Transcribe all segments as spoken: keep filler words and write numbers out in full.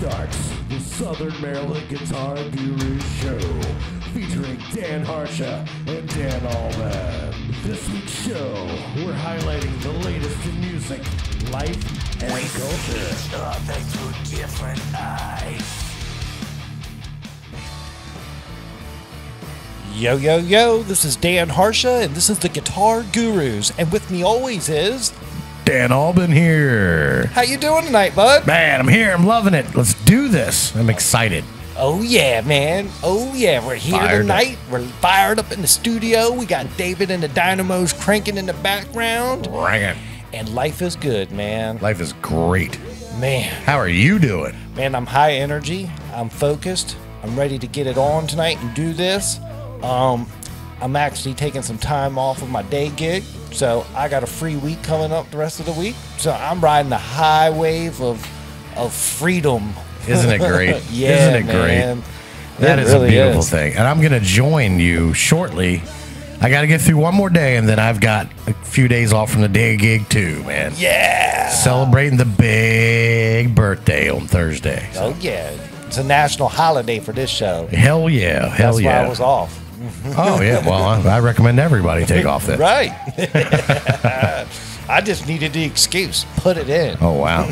starts the Southern Maryland Guitar Guru Show, featuring Dan Harsha and Dan Allman. This week's show, we're highlighting the latest in music, life, and culture. Saw things through different eyes. Yo, yo, yo, this is Dan Harsha, and this is the Guitar Gurus, and with me always is... Dan Allman here. How you doing tonight, bud? Man, I'm here. I'm loving it. Let's do this. I'm excited. Oh, yeah, man. Oh, yeah, we're here Fired tonight. Up. We're fired up in the studio. We got David and the Dynamos cranking in the background. Ringing. And life is good, man. Life is great. Man. How are you doing? Man, I'm high energy. I'm focused. I'm ready to get it on tonight and do this. Um, I'm actually taking some time off of my day gig. So I got a free week coming up the rest of the week. So I'm riding the high wave of of freedom. Isn't it great? Yeah, Isn't it man. great? That It is really a beautiful is. thing. And I'm going to join you shortly. I got to get through one more day, and then I've got a few days off from the day gig, too, man. Yeah. Celebrating the big birthday on Thursday. So. Oh, yeah. It's a national holiday for this show. Hell yeah. Hell That's yeah. why I was off. Oh, yeah. Well, I, I recommend everybody take off then. Right. I just needed the excuse. Put it in. Oh, wow.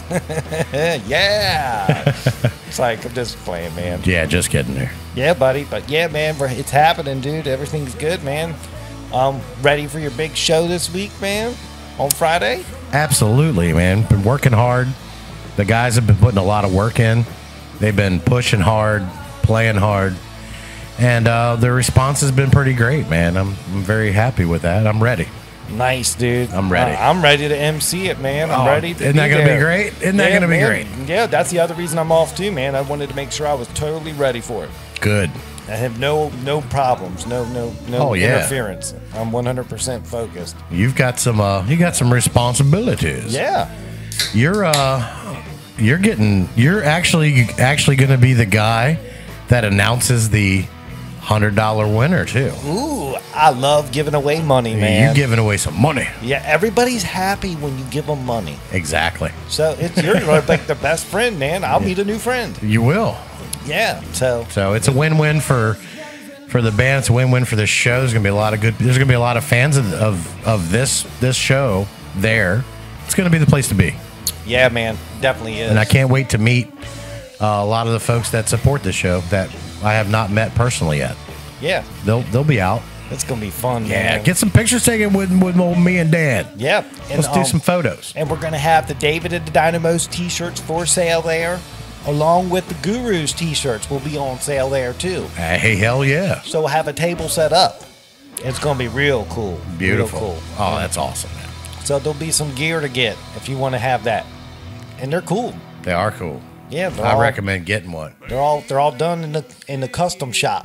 Yeah. It's like, I'm just playing, man. Yeah, just getting there. Yeah, buddy. But yeah, man, we're, it's happening, dude. Everything's good, man. Um, ready for your big show this week, man? On Friday? Absolutely, man. Been working hard. The guys have been putting a lot of work in. They've been pushing hard, playing hard. And uh, the response has been pretty great, man. I'm, I'm very happy with that. I'm ready. Nice, dude. I'm ready. Uh, I'm ready to M C it, man. I'm Oh, ready to Isn't be that going to there. be great? Isn't that Yeah, going to be man. great? Yeah, that's the other reason I'm off, too, man. I wanted to make sure I was totally ready for it. Good. I have no no problems, no no no Oh, yeah. interference. I'm one hundred percent focused. You've got some uh, you got some responsibilities. Yeah. You're uh you're getting you're actually actually going to be the guy that announces the one hundred dollar winner too. Ooh, I love giving away money, man. You're giving away some money. Yeah, everybody's happy when you give them money. Exactly. So it's you're like the best friend, man. I'll meet a new friend. You will. Yeah. So So it's a win-win for for the band. It's a win-win for this show. There's gonna be a lot of good. There's gonna be a lot of fans of of, of this this show there. It's gonna be the place to be. yeah, man, definitely is. And I can't wait to meet uh, a lot of the folks that support the show that I have not met personally yet. Yeah, They'll they'll be out. it's gonna be fun. Yeah, man. get some pictures taken with with old me and Dan. Yeah, and, Let's do um, some photos. And we're gonna have the David and the Dynamos T-shirts for sale there, along with the Gurus T-shirts will be on sale there too. Hey, hell yeah! So we'll have a table set up. It's gonna be real cool. Beautiful. Real cool. Oh, that's awesome, man. So there'll be some gear to get if you want to have that, and they're cool. They are cool. Yeah, they're I all, recommend getting one. They're all they're all done in the in the custom shop,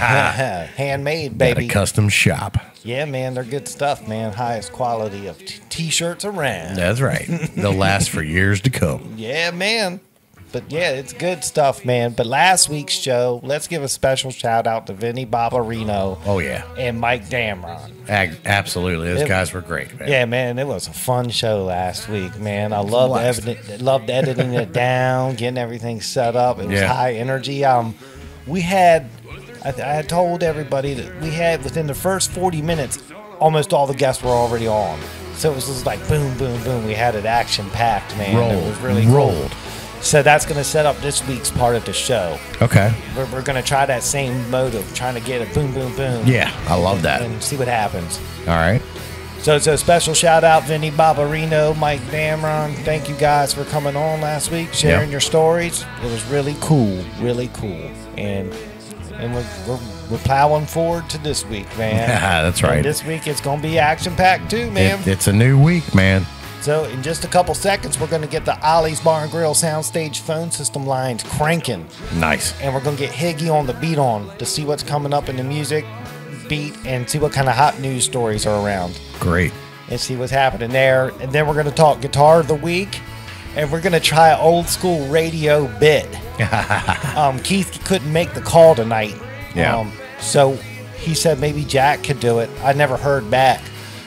handmade, Got a baby. custom shop. Yeah, man, they're good stuff, man. Highest quality of t- t-shirts around. That's right. They'll last for years to come. Yeah, man. But yeah, it's good stuff, man. But last week's show, let's give a special shout out to Vinny Barbarino Oh yeah, and Mike Damron. Ag- absolutely. Those It- guys were great, man. Yeah, man, it was a fun show last week, man. I loved blast. edit- loved editing it down, getting everything set up. It was Yeah. high energy. Um, we had, I, I had told everybody that we had within the first forty minutes, almost all the guests were already on. So it was just like boom, boom, boom. We had it action packed, man. Rolled. It was really Rolled. cool. So that's going to set up this week's part of the show. Okay. We're, we're going to try that same mode of trying to get a boom, boom, boom. Yeah, I love that. And see what happens. All right. So, so special shout out, Vinny Barbarino, Mike Damron. Thank you guys for coming on last week, sharing Yep. your stories. It was really cool, really cool. And and we're, we're, we're plowing forward to this week, man. Yeah, that's right. And this week it's going to be action packed too, man. It, it's a new week, man. So in just a couple seconds, we're going to get the Ollie's Bar and Grill soundstage phone system lines cranking. Nice. And we're going to get Higgy on the beat on to see what's coming up in the music beat and see what kind of hot news stories are around. Great. And see what's happening there. And then we're going to talk Guitar of the Week. And we're going to try an old school radio bit. um, Keith couldn't make the call tonight. Yeah. Um, so he said maybe Jack could do it. I never heard back.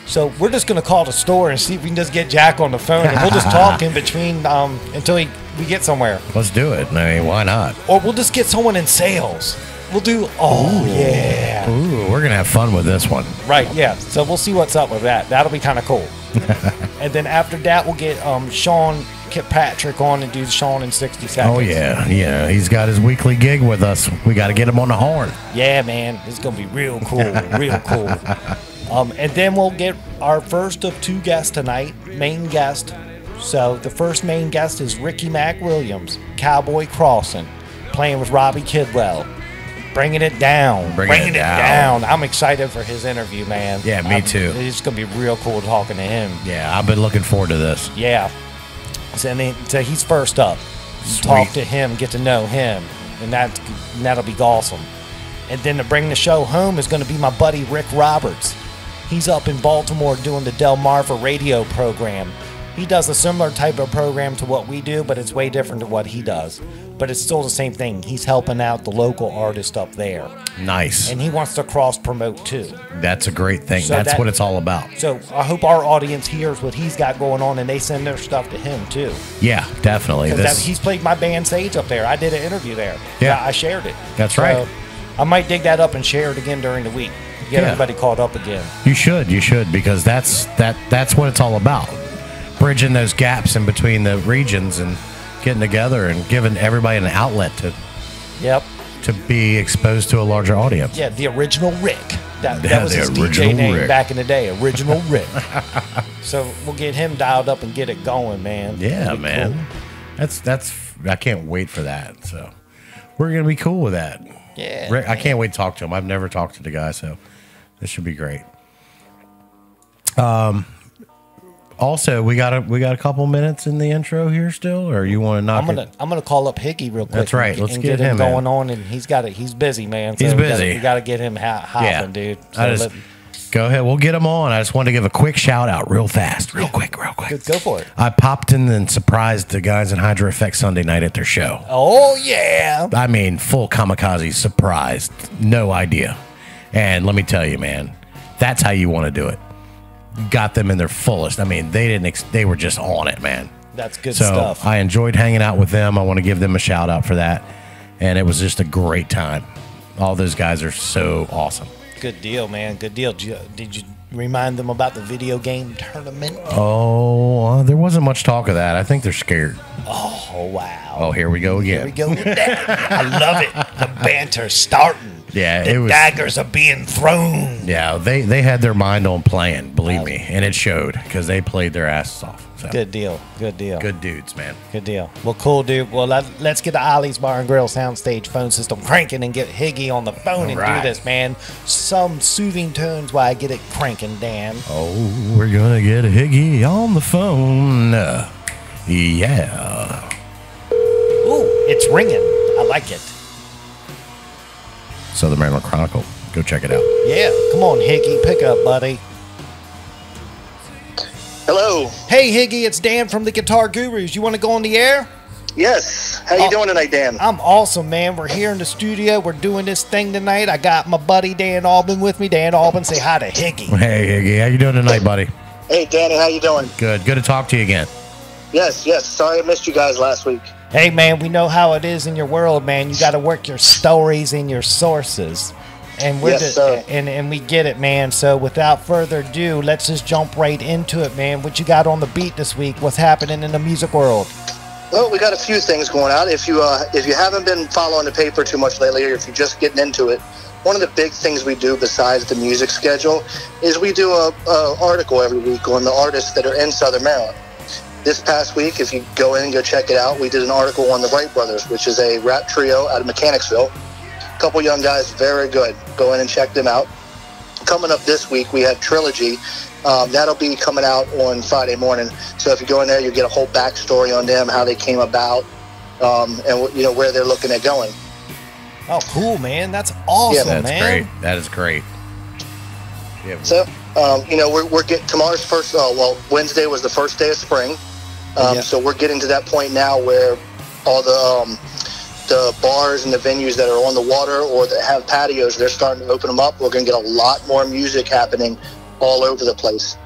So we're just gonna call the store and see if we can just get Jack on the phone, and we'll just talk in between um, until he, we get somewhere. Let's do it. I mean, why not? Or we'll just get someone in sales. We'll do. Oh Ooh. yeah. Ooh, we're gonna have fun with this one. Right. Yeah. So we'll see what's up with that. That'll be kind of cool. And then after that, we'll get um, Sean Kirkpatrick on and do Sean in sixty seconds. Oh yeah, yeah. He's got his weekly gig with us. We got to get him on the horn. Yeah, man. It's gonna be real cool. Real cool. Um, and then we'll get our first of two guests tonight. Main guest. So the first main guest is Ricky Macwilliams, Cowboy Crossing, playing with Robbie Kidwell. Bringing it down. Bringing, Bringing it, it down. down. I'm excited for his interview, man. Yeah, me I'm, too. It's going to be real cool talking to him. Yeah, I've been looking forward to this. Yeah. So, and then, so he's first up. Sweet. Talk to him, get to know him, and, that, and that'll be awesome. And then to bring the show home is going to be my buddy Rick Roberts. He's up in Baltimore doing the Delmarva radio program. He does a similar type of program to what we do, but it's way different to what he does. But it's still the same thing. He's helping out the local artist up there. Nice. And he wants to cross-promote, too. That's a great thing. So That's that- what it's all about. So I hope our audience hears what he's got going on, and they send their stuff to him, too. Yeah, definitely. 'Cause This, that, he's played my band Sage up there. I did an interview there. Yeah. I shared it. That's So right. I might dig that up and share it again during the week. Get Yeah. everybody caught up again. you should, you should, because that's that. That's what it's all about. Bridging those gaps in between the regions and getting together and giving everybody an outlet to Yep. to be exposed to a larger audience. Yeah, the original Rick. That, Yeah, that was the his D J original name Rick. back in the day. Original Rick. So we'll get him dialed up and get it going, man. Yeah, It'll be man. cool. That's that's. I can't wait for that. So we're gonna be cool with that. Yeah. Rick, I can't wait to talk to him. I've never talked to the guy, so this should be great. Um. Also, we got a we got a couple minutes in the intro here still, or you want to knock I'm gonna it? I'm gonna call up Higgy real quick. That's right. And, Let's and get get him him, man. going on, and he's got it. He's busy, man. So He's we gotta- busy. We got to get him ha- hopping, Yeah. dude. So I just let- go ahead. We'll get him on. I just wanted to give a quick shout out, real fast, real quick, real quick. go, go for it. I popped in and surprised the guys in HydraFX Sunday night at their show. Oh yeah. I mean, full kamikaze surprised. No idea. And let me tell you, man, that's how you want to do it. Got them in their fullest. I mean, they didn't. Ex- they were just on it, man. That's good So stuff. I enjoyed hanging out with them. I want to give them a shout out for that. And it was just a great time. All those guys are so awesome. Good deal, man. Good deal. Did you, did you remind them about the video game tournament? Oh, uh, there wasn't much talk of that. I think they're scared. Oh wow. Oh, here we go Here we again. go with that. I love it. The banter's starting. Yeah, The it was. daggers are being thrown. Yeah, they they had their mind on playing. Believe me, and it showed because they played their asses off. So. Good deal. Good deal. Good dudes, man. Good deal. Well, cool, dude. Well, let, let's get the Ollie's Bar and Grill soundstage phone system cranking and get Higgy on the phone and Alright. do this, man. Some soothing tones while I get it cranking, Dan. Oh, we're gonna get a Higgy on the phone. Uh, yeah. Ooh, it's ringing. I like it. Southern Maryland Chronicle. Go check it out. Yeah. Come on, Higgy. Pick up, buddy. Hello. Hey, Higgy, it's Dan from the Guitar Gurus. You want to go on the air? Yes. How you Oh. doing tonight, Dan? I'm awesome, man. We're here in the studio. We're doing this thing tonight. I got my buddy Dan Albin with me. Dan Albin, say hi to Higgy. Hey, Higgy, how you doing tonight, buddy? Hey, Danny. How you doing? Good. Good to talk to you again. Yes, yes. Sorry I missed you guys last week. Hey, man, we know how it is in your world, man. You got to work your stories and your sources. And we're Yes, just, sir. and, and we get it, man. So without further ado, let's just jump right into it, man. What you got on the beat this week? What's happening in the music world? Well, we got a few things going out. If you uh, if you haven't been following the paper too much lately, or if you're just getting into it, one of the big things we do besides the music schedule is we do a, a article every week on the artists that are in Southern Maryland. This past week, if you go in and go check it out, we did an article on the Wright Brothers, which is a rap trio out of Mechanicsville. A couple young guys, very good. Go in and check them out. Coming up this week, we have Trilogy. Um, that'll be coming out on Friday morning. So if you go in there, you'll get a whole backstory on them, how they came about, um, and you know where they're looking at going. Oh, cool, man. That's awesome, That's man. great. That is great. Yeah. So um, you know we're we're getting tomorrow's first. Uh, well, Wednesday was the first day of spring. Um, Yeah. So we're getting to that point now where all the um, the bars and the venues that are on the water or that have patios, they're starting to open them up. We're going to get a lot more music happening all over the place.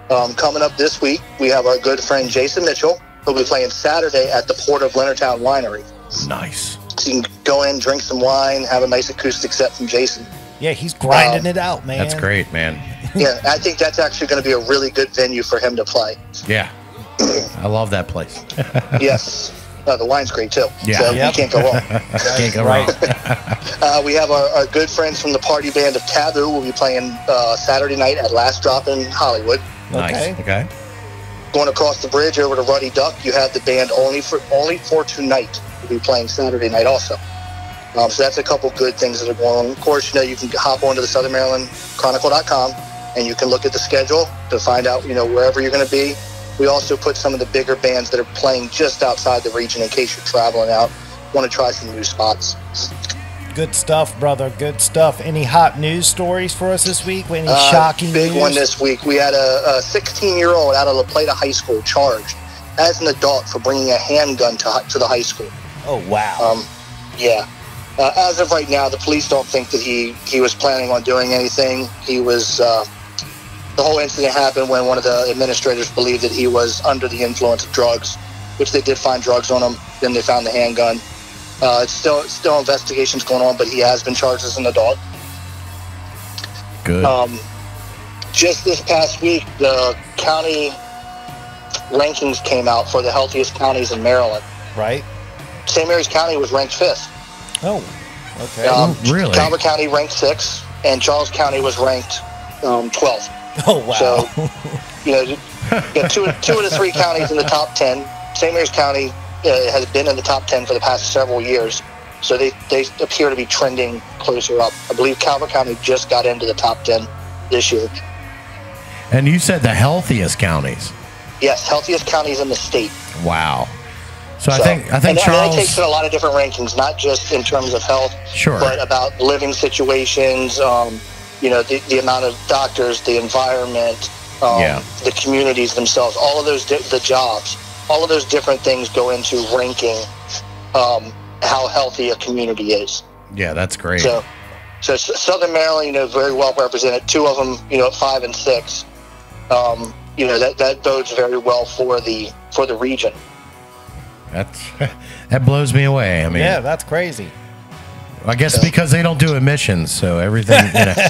Um, coming up this week, we have our good friend Jason Mitchell, who'll be playing Saturday at the Port of Leonardtown Winery. Nice. So you can go in, drink some wine, have a nice acoustic set from Jason. Yeah, he's grinding Um, it out, man. That's great, man. Yeah, I think that's actually going to be a really good venue for him to play. Yeah. I love that place. Yes. Uh, the wine's great, too. Yeah. So Yep. you can't go wrong. Can't go Right. wrong. Uh, we have our, our good friends from the party band of Taboo. We'll be playing uh, Saturday night at Last Drop in Hollywood. Nice. Okay. Okay. Going across the bridge over to Ruddy Duck, you have the band Only for Only for Tonight. We'll be playing Saturday night also. Um, so that's a couple good things that are going on. Of course, you know, you can hop onto the Southern Maryland Chronicle dot com and you can look at the schedule to find out, you know, wherever you're going to be. We also put some of the bigger bands that are playing just outside the region in case you're traveling out, want to try some new spots. Good stuff, brother. Good stuff. Any hot news stories for us this week? Any Uh, shocking big news? one this week. We had a sixteen-year-old out of LaPlata High School charged as an adult for bringing a handgun to, to the high school. Oh, wow. Um, yeah. Uh, as of right now, the police don't think that he, he was planning on doing anything. He was... Uh, the whole incident happened when one of the administrators believed that he was under the influence of drugs, which they did find drugs on him. Then they found the handgun. Uh, it's still still investigations going on, but he has been charged as an adult. Good. Um, just this past week, the county rankings came out for the healthiest counties in Maryland. right? Saint Mary's County was ranked fifth. Oh, okay. Um, really? Calvert County ranked sixth, and Charles County was ranked um, twelfth. oh, wow. So, you know, you got two, two of the three counties in the top ten. Saint Mary's County uh, has been in the top ten for the past several years, so they, they appear to be trending closer up. I believe Calvert County just got into the top ten this year. And you said the healthiest counties. Yes, healthiest counties in the state. Wow. So, I So- think I think and that, Charles. that takes in a lot of different rankings, not just in terms of health, Sure. but about living situations, um, you know, the, the amount of doctors, the environment, um, Yeah. the communities themselves, all of those, di- the jobs, all of those different things go into ranking um, how healthy a community is. Yeah, that's great. So, so S- Southern Maryland, you know, very well represented. Two of them, you know, at five and six. Um, you know, that, that bodes very well for the for the region. That's that blows me away. I mean, yeah, that's crazy. I guess because they don't do emissions, so everything. You know.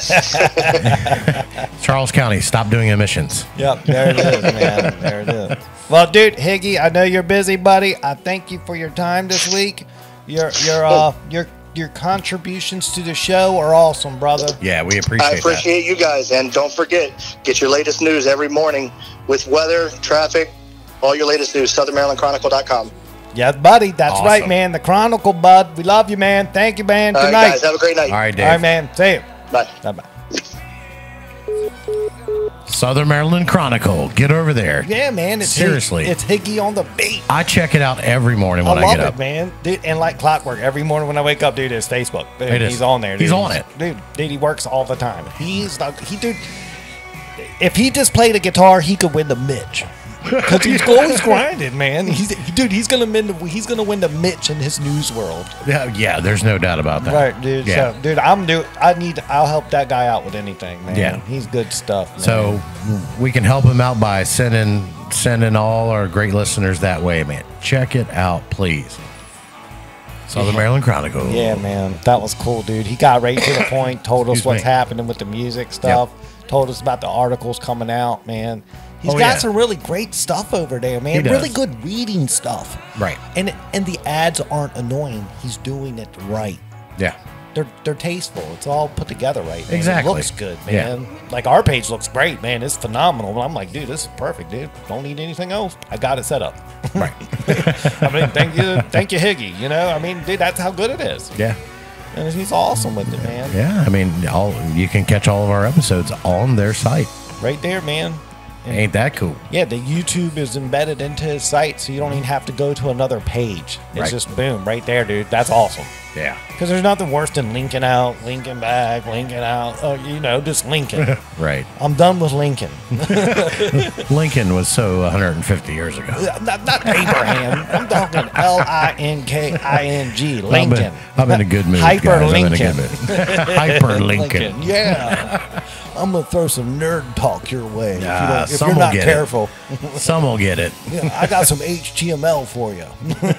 Charles County, stop doing emissions. Yep, there it is, man. There it is. Well, dude, Higgy, I know you're busy, buddy. I thank you for your time this week. Your your uh your your contributions to the show are awesome, brother. Yeah, we appreciate, I appreciate you guys, and don't forget, get your latest news every morning with weather, traffic, all your latest news. Southern Maryland Chronicle dot com. Yeah, buddy, that's Awesome. right, man. The Chronicle, bud. We love you, man. Thank you, man. All Good right, night. guys, have a great night. that. All right, Dave. All right, man. See you. Bye. Bye-bye. Southern Maryland Chronicle. Get over there. Yeah, man. It's Seriously. Hig- it's Higgy on the beat. I check it out every morning when I I, love get it, up. man. Dude, and like clockwork, every morning when I wake up, dude, it's Facebook. Dude, It is. He's on there. Dude. He's on it. Dude, dude, he works all the time. He's the, he, dude, if he just played a guitar, he could win the Mitch. Because he's always grinding, man. He's, dude, he's gonna win the he's gonna win the Mitch in his news world. Yeah, yeah, there's no doubt about that. Right, dude. Yeah. So, dude, I'm do. I need. I'll help that guy out with anything, man. Yeah. He's good stuff. Man. So we can help him out by sending sending all our great listeners that way, man. Check it out, please. Southern Maryland Chronicle. yeah, man, that was cool, dude. He got right to the point. Told us Excuse what's me. happening with the music stuff. Told us about the articles coming out, man. He's Oh, got yeah. some really great stuff over there, man. He does. Really good reading stuff. Right. And and the ads aren't annoying. He's doing it right. Yeah. They're they're tasteful. It's all put together right. Man. Exactly. It looks good, Yeah. man. Like our page looks great, man. It's phenomenal. I'm like, dude, this is perfect, dude. Don't need anything else. I got it set up. Right. I mean, thank you, thank you, Higgy. You know, I mean, dude, that's how good it is. Yeah. And he's awesome with it, man. Yeah. I mean, all you can catch all of our episodes on their site. Right there, man. Ain't that cool? Yeah, the YouTube is embedded into his site, so you don't even have to go to another page. It's Right. just boom, right there, dude. That's awesome. Yeah. Because there's nothing worse than linking out, linking back, linking out. Uh, you know, just linking. Right. I'm done with Lincoln. Lincoln was so one hundred fifty years ago. not, not Abraham. I'm talking L I N K I N G. I'm Lincoln. in, I'm in a good mood. Hyper guys. I'm in a Lincoln. good mood. Hyper Lincoln. Yeah. I'm gonna throw some nerd talk your way. Nah, if, you some if you're will not get careful. It. Some will get it. Yeah, I got some H T M L for you.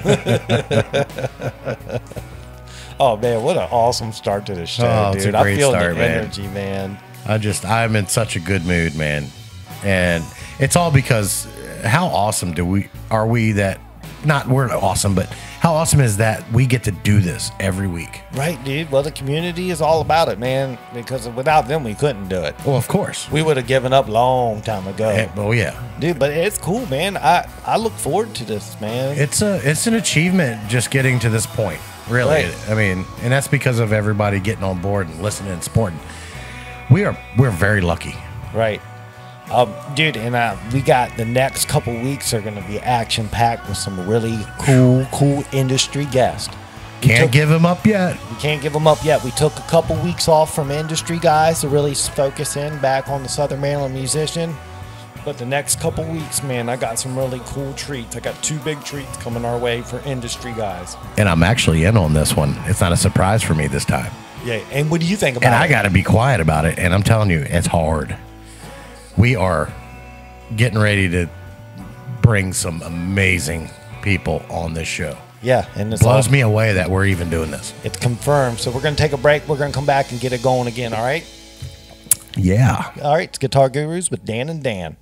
Oh man, what an awesome start to the show, Oh, dude! it's a I great feel start, the man. energy, man. I just, I'm in such a good mood, man. And it's all because how awesome do we, are we that, not we're awesome, but how awesome is that we get to do this every week? Right, dude. Well, the community is all about it, man. Because without them, we couldn't do it. Well, of course. We would have given up long time ago. Eh, oh, yeah. Dude, but it's cool, man. I, I look forward to this, man. It's a, it's an achievement just getting to this point, really. Right. I mean, and that's because of everybody getting on board and listening and supporting. We are, we're very lucky. Right. Um, dude, and uh, we got the next couple weeks are going to be action packed with some really cool, cool industry guests. We Can't took- give them up yet. We can't give them up yet. We took a couple weeks off from industry guys to really focus in back on the Southern Maryland musician. But the next couple weeks, man, I got some really cool treats. I got two big treats coming our way for industry guys. And I'm actually in on this one. It's not a surprise for me this time. Yeah, and what do you think about And it? I got to be quiet about it. And I'm telling you, it's hard. We are getting ready to bring some amazing people on this show. Yeah, and it's Blows all- me away that we're even doing this. It's confirmed. So we're going to take a break. We're going to come back and get it going again, all right? Yeah. All right, it's Guitar Gurus with Dan and Dan.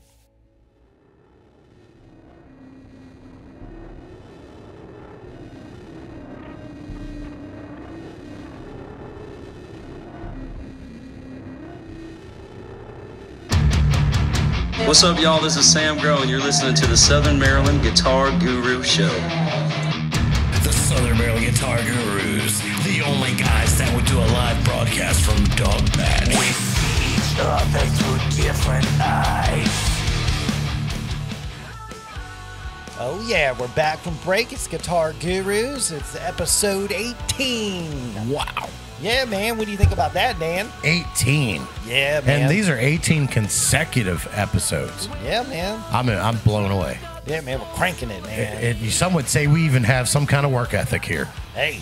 What's up, y'all? This is Sam Grow, and you're listening to the Southern Maryland Guitar Guru Show. The Southern Maryland Guitar Gurus, the only guys that would do a live broadcast from Dog Patch. We see each other through different eyes. Oh, yeah, we're back from break. It's Guitar Gurus. It's episode eighteen. Wow. Yeah, man. What do you think about that, Dan? eighteen. Yeah, man. And these are eighteen consecutive episodes. Yeah, man. I'm I'm blown away. Yeah, man. We're cranking it, man. It, it, some would say we even have some kind of work ethic here. Hey.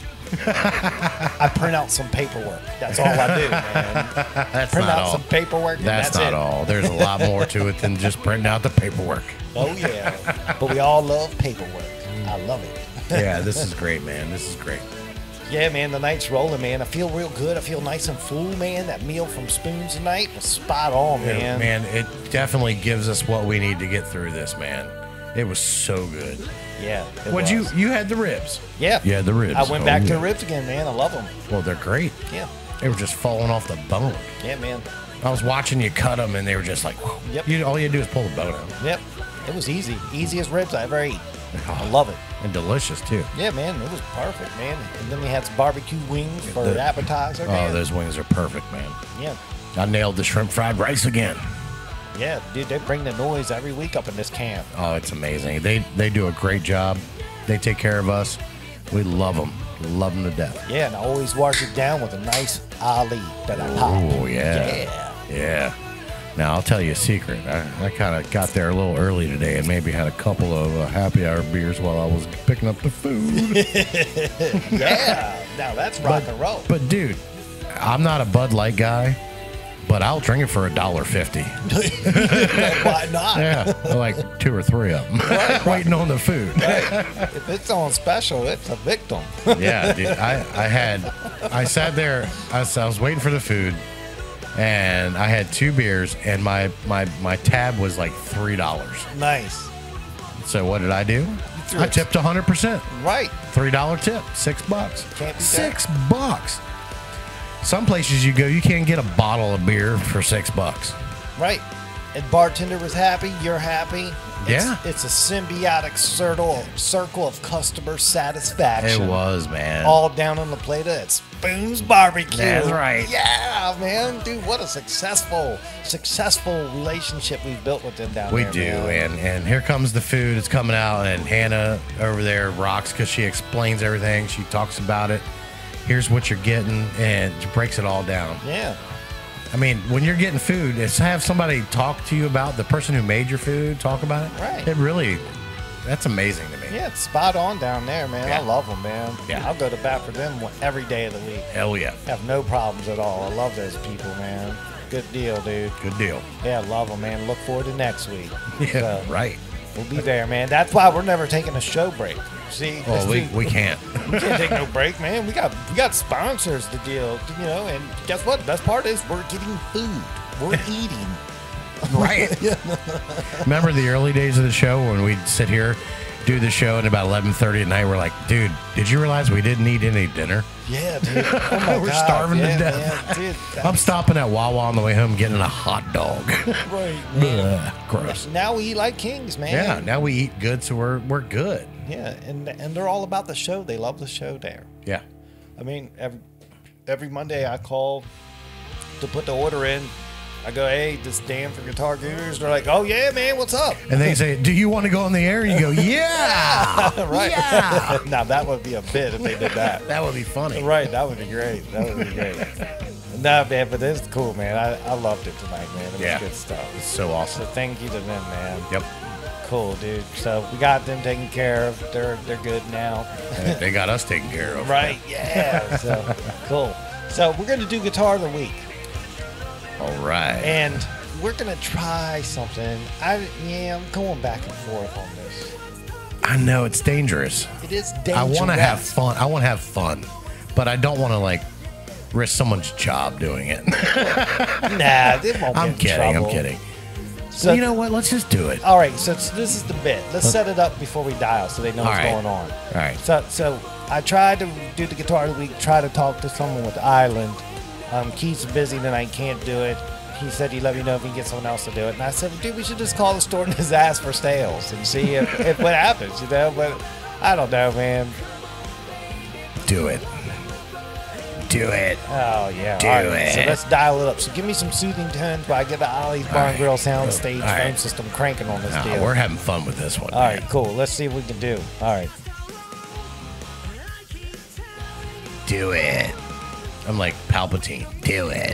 I print out some paperwork. That's all I do, man. That's Print not out all. some paperwork. and That's, That's, not it. all. There's a lot more to it than just printing out the paperwork. Oh, yeah. But we all love paperwork. I love it. Yeah, this is great, man. This is great. Yeah, man, the night's rolling, man. I feel real good. I feel nice and full, man. That meal from Spoons tonight was spot on, man. Man, it definitely gives us what we need to get through this, man. It was so good. Yeah. it What'd you was. you had the ribs? Yeah. You had the ribs. I went Oh, back to yeah. the ribs again, man. I love them. Well, they're great. Yeah. They were just falling off the bone. Yeah, man. I was watching you cut them, and they were just like, whew. Yep. You, all you do is pull the bone out. Yep. It was easy. Easiest ribs I ever ate. I love it. And delicious, too. Yeah, man. It was perfect, man. And then we had some barbecue wings for The- appetizer. Oh, man. those wings are perfect, man. Yeah. I nailed the shrimp fried rice again. Yeah, dude, they bring the noise every week up in this camp. Oh, it's amazing. They they do a great job. They take care of us. We love them. Love them to death. Yeah, and I always wash it down with a nice Ali that I pop. Oh, yeah. Yeah. Yeah. Now, I'll tell you a secret. I, I kind of got there a little early today and maybe had a couple of uh, happy hour beers while I was picking up the food. Yeah. Now that's rock and roll. But, dude, I'm not a Bud Light guy, but I'll drink it for a dollar fifty. Why not? Yeah, like two or three of them. Waiting on the food. If it's on special, it's a victim. Yeah, dude. I, I had, I sat there, I was, I was waiting for the food, and I had two beers, and my, my, my tab was like three dollars. Nice. So what did I do? threw I it. tipped one hundred percent. Right. three dollar tip, six bucks. Can't beat that. Six bucks. Some places you go, you can't get a bottle of beer for six bucks. Right. And bartender was happy. You're happy. It's, Yeah. It's a symbiotic circle, circle of customer satisfaction. It was, man. All down on LaPlata at Spoons Barbecue. That's right. Yeah, man. Dude, what a successful, successful relationship we've built with them down We there. do, man. and and here comes the food. It's coming out, and Hannah over there rocks because she explains everything. She talks about it. Here's what you're getting, and she breaks it all down. Yeah. I mean, when you're getting food, it's have somebody talk to you about the person who made your food, talk about it. Right. It really, that's amazing to me. Yeah, it's spot on down there, man. Yeah. I love them, man. Yeah. I'll go to bat for them every day of the week. Hell yeah. Have no problems at all. I love those people, man. Good deal, dude. Good deal. Yeah, love them, man. Look forward to next week. Yeah, So, right. We'll be there, man. That's why we're never taking a show break. See, Well, we, dude- we can't. we can't take no break, man. We got we got sponsors to deal, you know. And guess what? The best part is we're getting food. We're eating. Right. Remember the early days of the show when we'd sit here, do the show, and about eleven thirty at night, we're like, dude, did you realize we didn't eat any dinner? Yeah, dude. Oh my We're God. starving yeah, to death. Man, dude, I'm stopping at Wawa on the way home getting a hot dog. right, man. Ugh, gross. Now we eat like kings, man. Yeah, now we eat good, so we're we're good. Yeah, and and they're all about the show. They love the show there. Yeah. I mean, every every Monday I call to put the order in. I go, hey, this Dan for Guitar Gurus. They're like, oh yeah, man, what's up? And they say, do you want to go on the air? And you go, yeah. right. Yeah. Now that would be a bit if they did that. That would be funny. Right, that would be great. That would be great. No, man, but it's cool, man. I, I loved it tonight, man. It was Yeah. good stuff. It's so awesome. So thank you to them, man. Yep. Cool, dude. So we got them taken care of. They're they're good now. And they got us taken care of. Right, yeah. So cool. So we're gonna do Guitar of the Week. All right. And we're gonna try something. I yeah, I'm going back and forth on this. I know it's dangerous. It is dangerous. I want to have fun. I want to have fun, but I don't want to like risk someone's job doing it. Nah, they won't I'm get in kidding. trouble. I'm kidding. So You know what? Let's just do it. all right, so it's- this is the bit. Let's set it up before we dial so they know All what's right. going on. All right. So so I tried to do the Guitar of the Week. Try to talk to someone with Island. Um, Keith's busy tonight, can't do it. He said he'd let me know if he can get someone else to do it. And I said, dude, we should just call the store and just ask for sales and see if, if what happens, you know? But I don't know, man. Do it. Do it. Oh, yeah. Do All right, so it. let's dial it up. So give me some soothing tones while I get the Ollie's Barn right. Grill sound stage All right. phone system cranking on this No, deal. we're having fun with this one. All man. right, cool. Let's see what we can do. All right. Do it. I'm like Palpatine. Do it.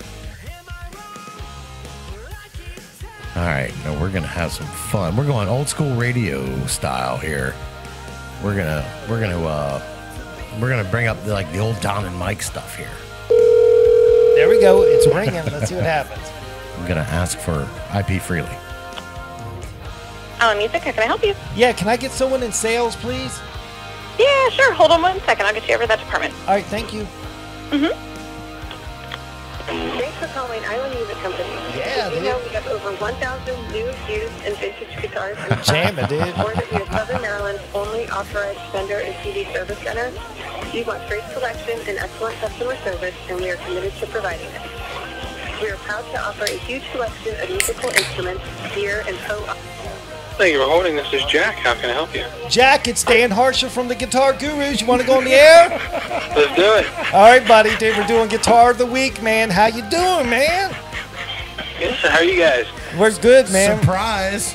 All right, now we're gonna have some fun. We're going old school radio style here. We're gonna we're gonna uh we're gonna bring up the, like the old Don and Mike stuff here. There we go. It's ringing. Let's see what happens. I'm gonna ask for I P freely. LaPlata, how can I help you? Yeah, can I get someone in sales, please? Yeah, sure. Hold on one second. I'll get you over to that department. All right, thank you. Mm-hmm. Thanks for calling Island Music Company. Yeah, Did dude. you know we have over one thousand new, used, and vintage guitars in stock? Jamming, dude. Or that we are Southern Maryland's only authorized vendor and C D service center. We want great selection and excellent customer service, and we are committed to providing it. We are proud to offer a huge selection of musical instruments, gear, and pro. Thank you for holding. This is Jack. How can I help you? Jack, it's Dan Harsher from the Guitar Gurus. You want to go on the air? Let's do it. All right, buddy. Dude, we're doing Guitar of the Week, man. How you doing, man? Yes, how are you guys? We're good, man. Surprise!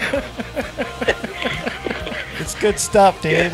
It's good stuff, dude.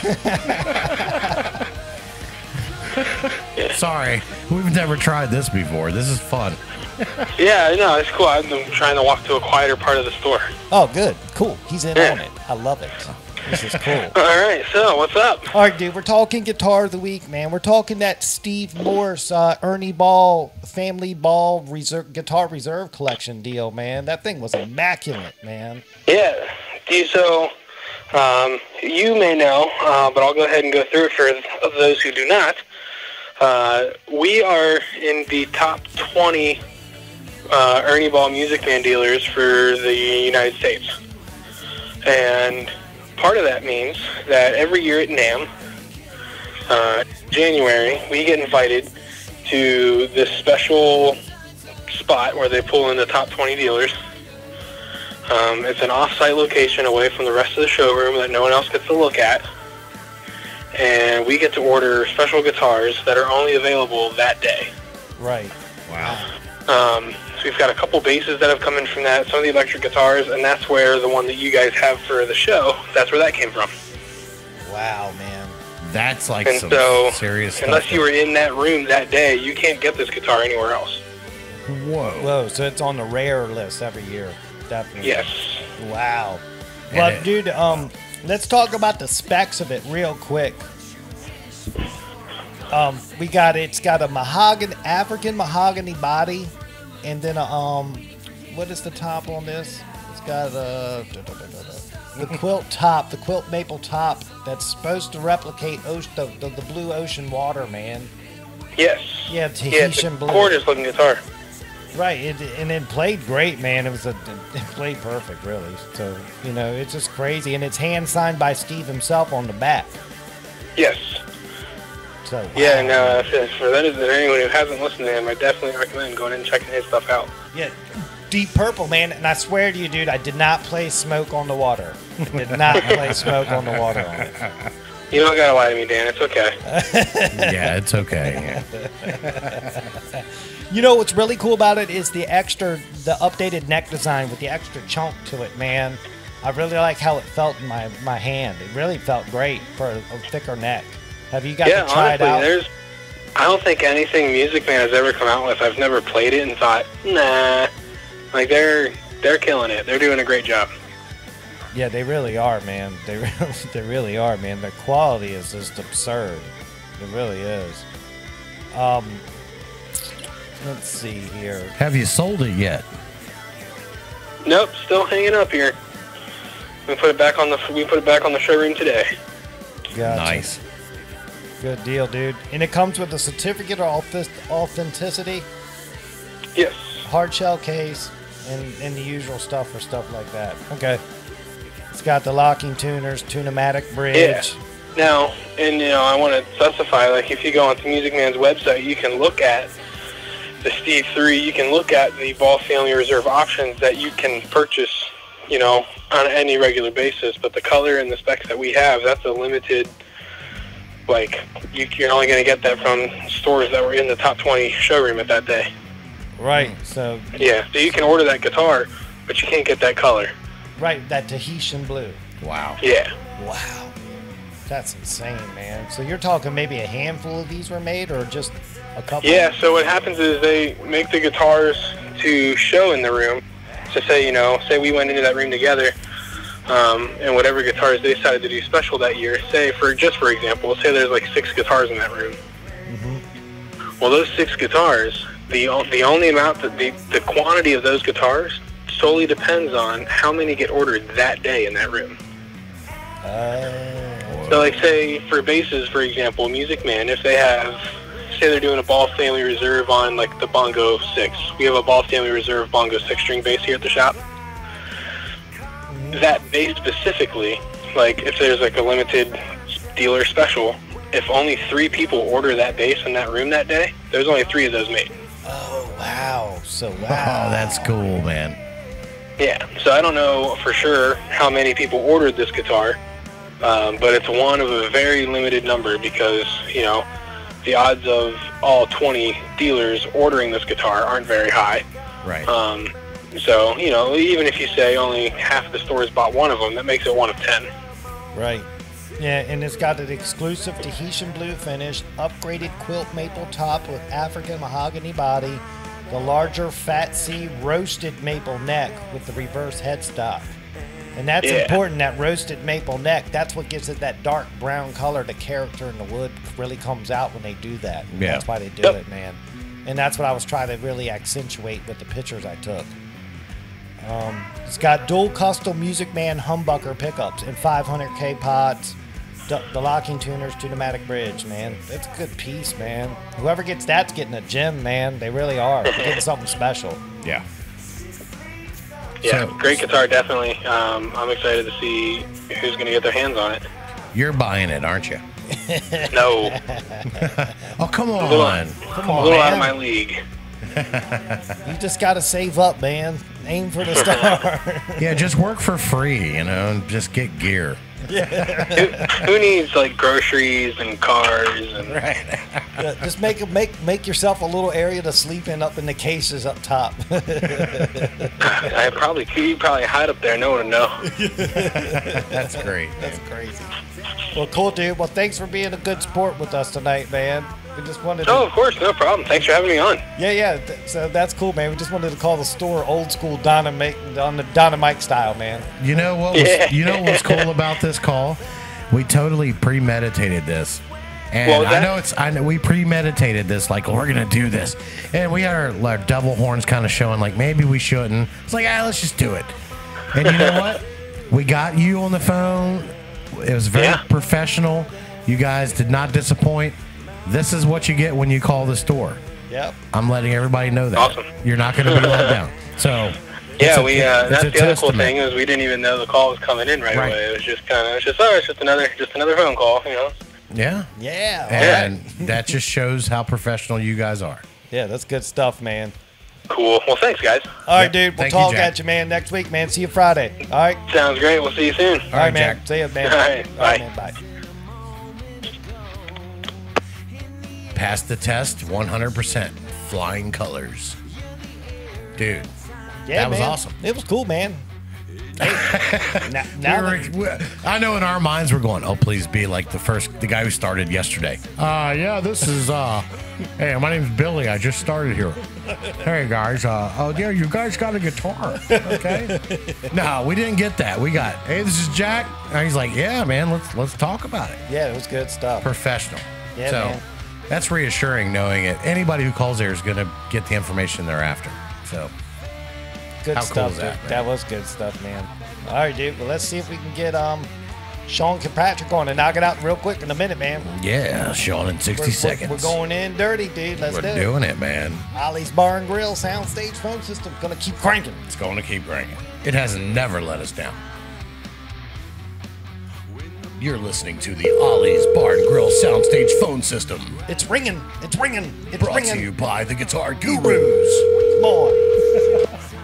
Sorry, we've never tried this before. This is fun. Yeah, I know. It's cool. I'm trying to walk to a quieter part of the store. Oh, good. Cool. He's in Yeah. on it. I love it. This is cool. All right, so what's up? All right, dude, we're talking Guitar of the Week, man. We're talking that Steve Morse, uh, Ernie Ball, Family Ball reserve, Guitar Reserve Collection deal, man. That thing was immaculate, man. Yeah. Do you, so um, you may know, uh, but I'll go ahead and go through it for those who do not. Uh, we are in the top twenty uh, Ernie Ball Music Man dealers for the United States. And part of that means that every year at NAMM, uh, January, we get invited to this special spot where they pull in the top twenty dealers. Um, it's an off-site location away from the rest of the showroom that no one else gets to look at. And we get to order special guitars that are only available that day. Right. Wow. Um, so we've got a couple basses that have come in from that, some of the electric guitars, and that's where the one that you guys have for the show, that's where that came from. Wow, man. That's like And some so, serious stuff. unless you were in that room that day, you can't get this guitar anywhere else. Whoa. Whoa, so it's on the rare list every year. Definitely. Yes. Wow. And Well, it- dude, um, let's talk about the specs of it real quick. Um, we got it's got a mahogany African mahogany body, and then a, um, what is the top on this? It's got a da, da, da, da, da. the quilt top, the quilt maple top that's supposed to replicate ocean, the, the the blue ocean water, man. Yes. Yeah, Yeah, it's Tahitian a blue. gorgeous looking guitar. Right, it, and it played great, man. It was a, it played perfect, really. So you know, it's just crazy, and it's hand signed by Steve himself on the back. Yes. So wow. Yeah, and uh, for for that, anyone who hasn't listened to him, I definitely recommend going in and checking his stuff out. Yeah, Deep Purple, man, and I swear to you, dude, I did not play Smoke on the Water. I did not play Smoke on the Water on it. You don't gotta lie to me, Dan. It's okay. Yeah, it's okay. You know what's really cool about it is the extra, the updated neck design with the extra chunk to it, man. I really like how it felt in my, my hand. It really felt great for a, a thicker neck. Have you got Yeah, to try honestly, it out? there's. I don't think anything Music Man has ever come out with. I've never played it and thought, nah. Like they're they're killing it. They're doing a great job. Yeah, they really are, man. They really, they really are, man. Their quality is just absurd. It really is. Um, let's see here. Have you sold it yet? Nope, still hanging up here. We put it back on the we put it back on the showroom today. Gotcha. Nice. Good deal, dude. And it comes with a certificate of auth- authenticity, Yes. hard shell case, and, and the usual stuff for stuff like that. Okay. It's got the locking tuners, Tune-O-Matic bridge. Yeah. Now, and you know, I want to specify, like, if you go onto Music Man's website, you can look at the Steve three. You can look at the Ball Family Reserve options that you can purchase, you know, on any regular basis. But the color and the specs that we have, that's a limited. Like, you, you're only going to get that from stores that were in the top twenty showroom at that day. Right, so... Yeah, so you can order that guitar, but you can't get that color. Right, that Tahitian blue. Wow. Yeah. Wow. That's insane, man. So you're talking maybe a handful of these were made, or just a couple? Yeah, so what happens is they make the guitars to show in the room. So say, you know, say we went into that room together, um, and whatever guitars they decided to do special that year, say, for just for example, say there's like six guitars in that room. Mm-hmm. Well, those six guitars, the the only amount, that the, the quantity of those guitars solely depends on how many get ordered that day in that room. Uh, so like say for basses, for example, Music Man, if they have, say they're doing a Ball Family Reserve on like the Bongo six. We have a Ball Family Reserve Bongo six string bass here at the shop. That bass specifically, like if there's like a limited dealer special, if only three people order that bass in that room that day, there's only three of those made. Oh, wow. So, wow. Oh, that's cool, man. Yeah, so I don't know for sure how many people ordered this guitar, um, but it's one of a very limited number because, you know, the odds of all twenty dealers ordering this guitar aren't very high. Right. Um, so, you know, even if you say only half of the stores bought one of them, that makes it one of ten. Right. Yeah, and it's got an exclusive Tahitian blue finish, upgraded quilt maple top with African mahogany body, the larger Fat C roasted maple neck with the reverse headstock. And that's Yeah. important, that roasted maple neck. That's what gives it that dark brown color. The character in the wood really comes out when they do that. Yeah. That's why they do Yep. it, man. And that's what I was trying to really accentuate with the pictures I took. Um, it's got dual custom Music Man humbucker pickups and five hundred K pods. The, the locking tuners, Tune-O-Matic bridge, man. It's a good piece, man. Whoever gets that's getting a gem, man. They really are. They're getting something special. Yeah. Yeah, So- great guitar, definitely. Um, I'm excited to see who's going to get their hands on it. You're buying it, aren't you? No, Oh, come a little, on. Come a on, little out of man. my league. You just got to save up, man. Aim for the star. Yeah, just work for free, you know, and just get gear. who, who needs like groceries and cars and Right. Yeah, just make make make yourself a little area to sleep in up in the cases up top. I probably you probably hide up there, no one would know. That's great. That's crazy. Well, cool, dude. Well, thanks for being a good sport with us tonight, man. We just wanted to... Oh, of course, no problem. Thanks for having me on. Yeah, yeah. th- So that's cool, man. We just wanted to call the store old school Dynamite, on the Dynamite style, man. You know what was, Yeah. you know what's cool about this call? We totally premeditated this. And Well, I that- know it's, I know we premeditated this, like, we're going to do this. And we had our, our devil horns kind of showing, like, maybe we shouldn't. It's like, ah, let's just do it. And you know what? We got you on the phone. It was very Yeah. professional. You guys did not disappoint. This is what you get when you call the store. Yep. I'm letting everybody know that. Awesome. You're not going to be let down. So, it's Yeah, a- we. Uh, it's that's a the other cool testament. thing is we didn't even know the call was coming in right, Right. away. It was just kind of, it's just, oh, it's just another, just another phone call, you know. Yeah. Yeah. And that just shows how professional you guys are. Yeah, that's good stuff, man. Cool. Well, thanks, guys. All right, Yep. dude. We'll Thank you, talk Jack. at you, man, next week, man. See you Friday. All right. Sounds great. We'll see you soon. All right, right, man. Jack. See you, man. All right, All bye. man. Bye. Passed the test one hundred percent. Flying colors. Dude, Yeah, that was man. awesome. It was cool, man. Hey, now, now We that- were- we- I know in our minds we're going, oh, please be like the first, the guy who started yesterday. Uh, yeah, this is, uh, hey, my name's Billy. I just started here. Hey, guys. Uh, oh, yeah, you guys got a guitar. Okay. No, we didn't get that. We got, hey, this is Jack. And he's like, yeah, man, let's let's talk about it. yeah, it was good stuff. Professional. Yeah, so man. that's reassuring knowing it. Anybody who calls there is going to get the information they're after. So. Good How cool stuff, is that, dude. man? That was good stuff, man. All right, dude. Well, let's see if we can get um Sean Kirkpatrick on and knock it out real quick in a minute, man. Yeah, Sean in sixty We're, we're- seconds. We're, going in dirty, dude. Let's We're do it. doing it, man. Ollie's Bar and Grill soundstage phone system gonna keep cranking. It's going to keep ringing. It has never let us down. You're listening to the Ollie's Bar and Grill soundstage phone system, It's ringing. It's ringing. It's brought ringing. to you by the Guitar Gurus. Come on.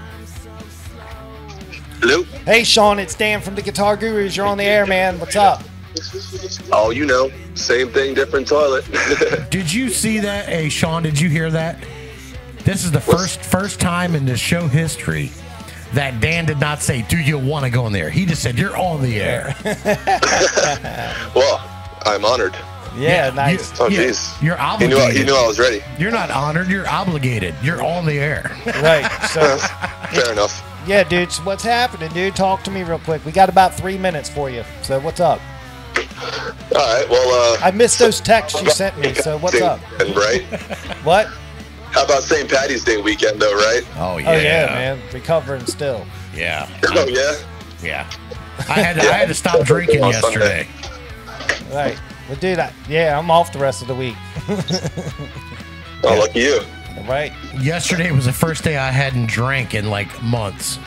Hello? Hey, Sean. It's Dan from the Guitar Gurus. You're on the air, man. What's up? Oh, you know, same thing, different toilet. Did you see that? Hey, Sean, did you hear that? This is the first first time in the show history that Dan did not say, do you want to go in there? He just said, you're on the air. Well, I'm honored. Yeah, nice. Oh, Yeah, jeez. You're He obligated. knew, I, he knew I was ready. You're not honored. You're obligated. You're on the air. Right. So, Fair enough. yeah, dude. So what's happening, dude? Talk to me real quick. We got about three minutes for you. So what's up? All right, well, uh... I missed those texts you sent me. So what's up? And, right? What? How about Saint Patty's Day weekend, though, right? Oh, yeah. Oh yeah, man. Recovering still. Yeah. Oh, yeah? Yeah. I had to, I had to stop drinking On yesterday. Right. Well, dude, I, yeah, I'm off the rest of the week. Oh, lucky you. Right. Yesterday was the first day I hadn't drank in like months.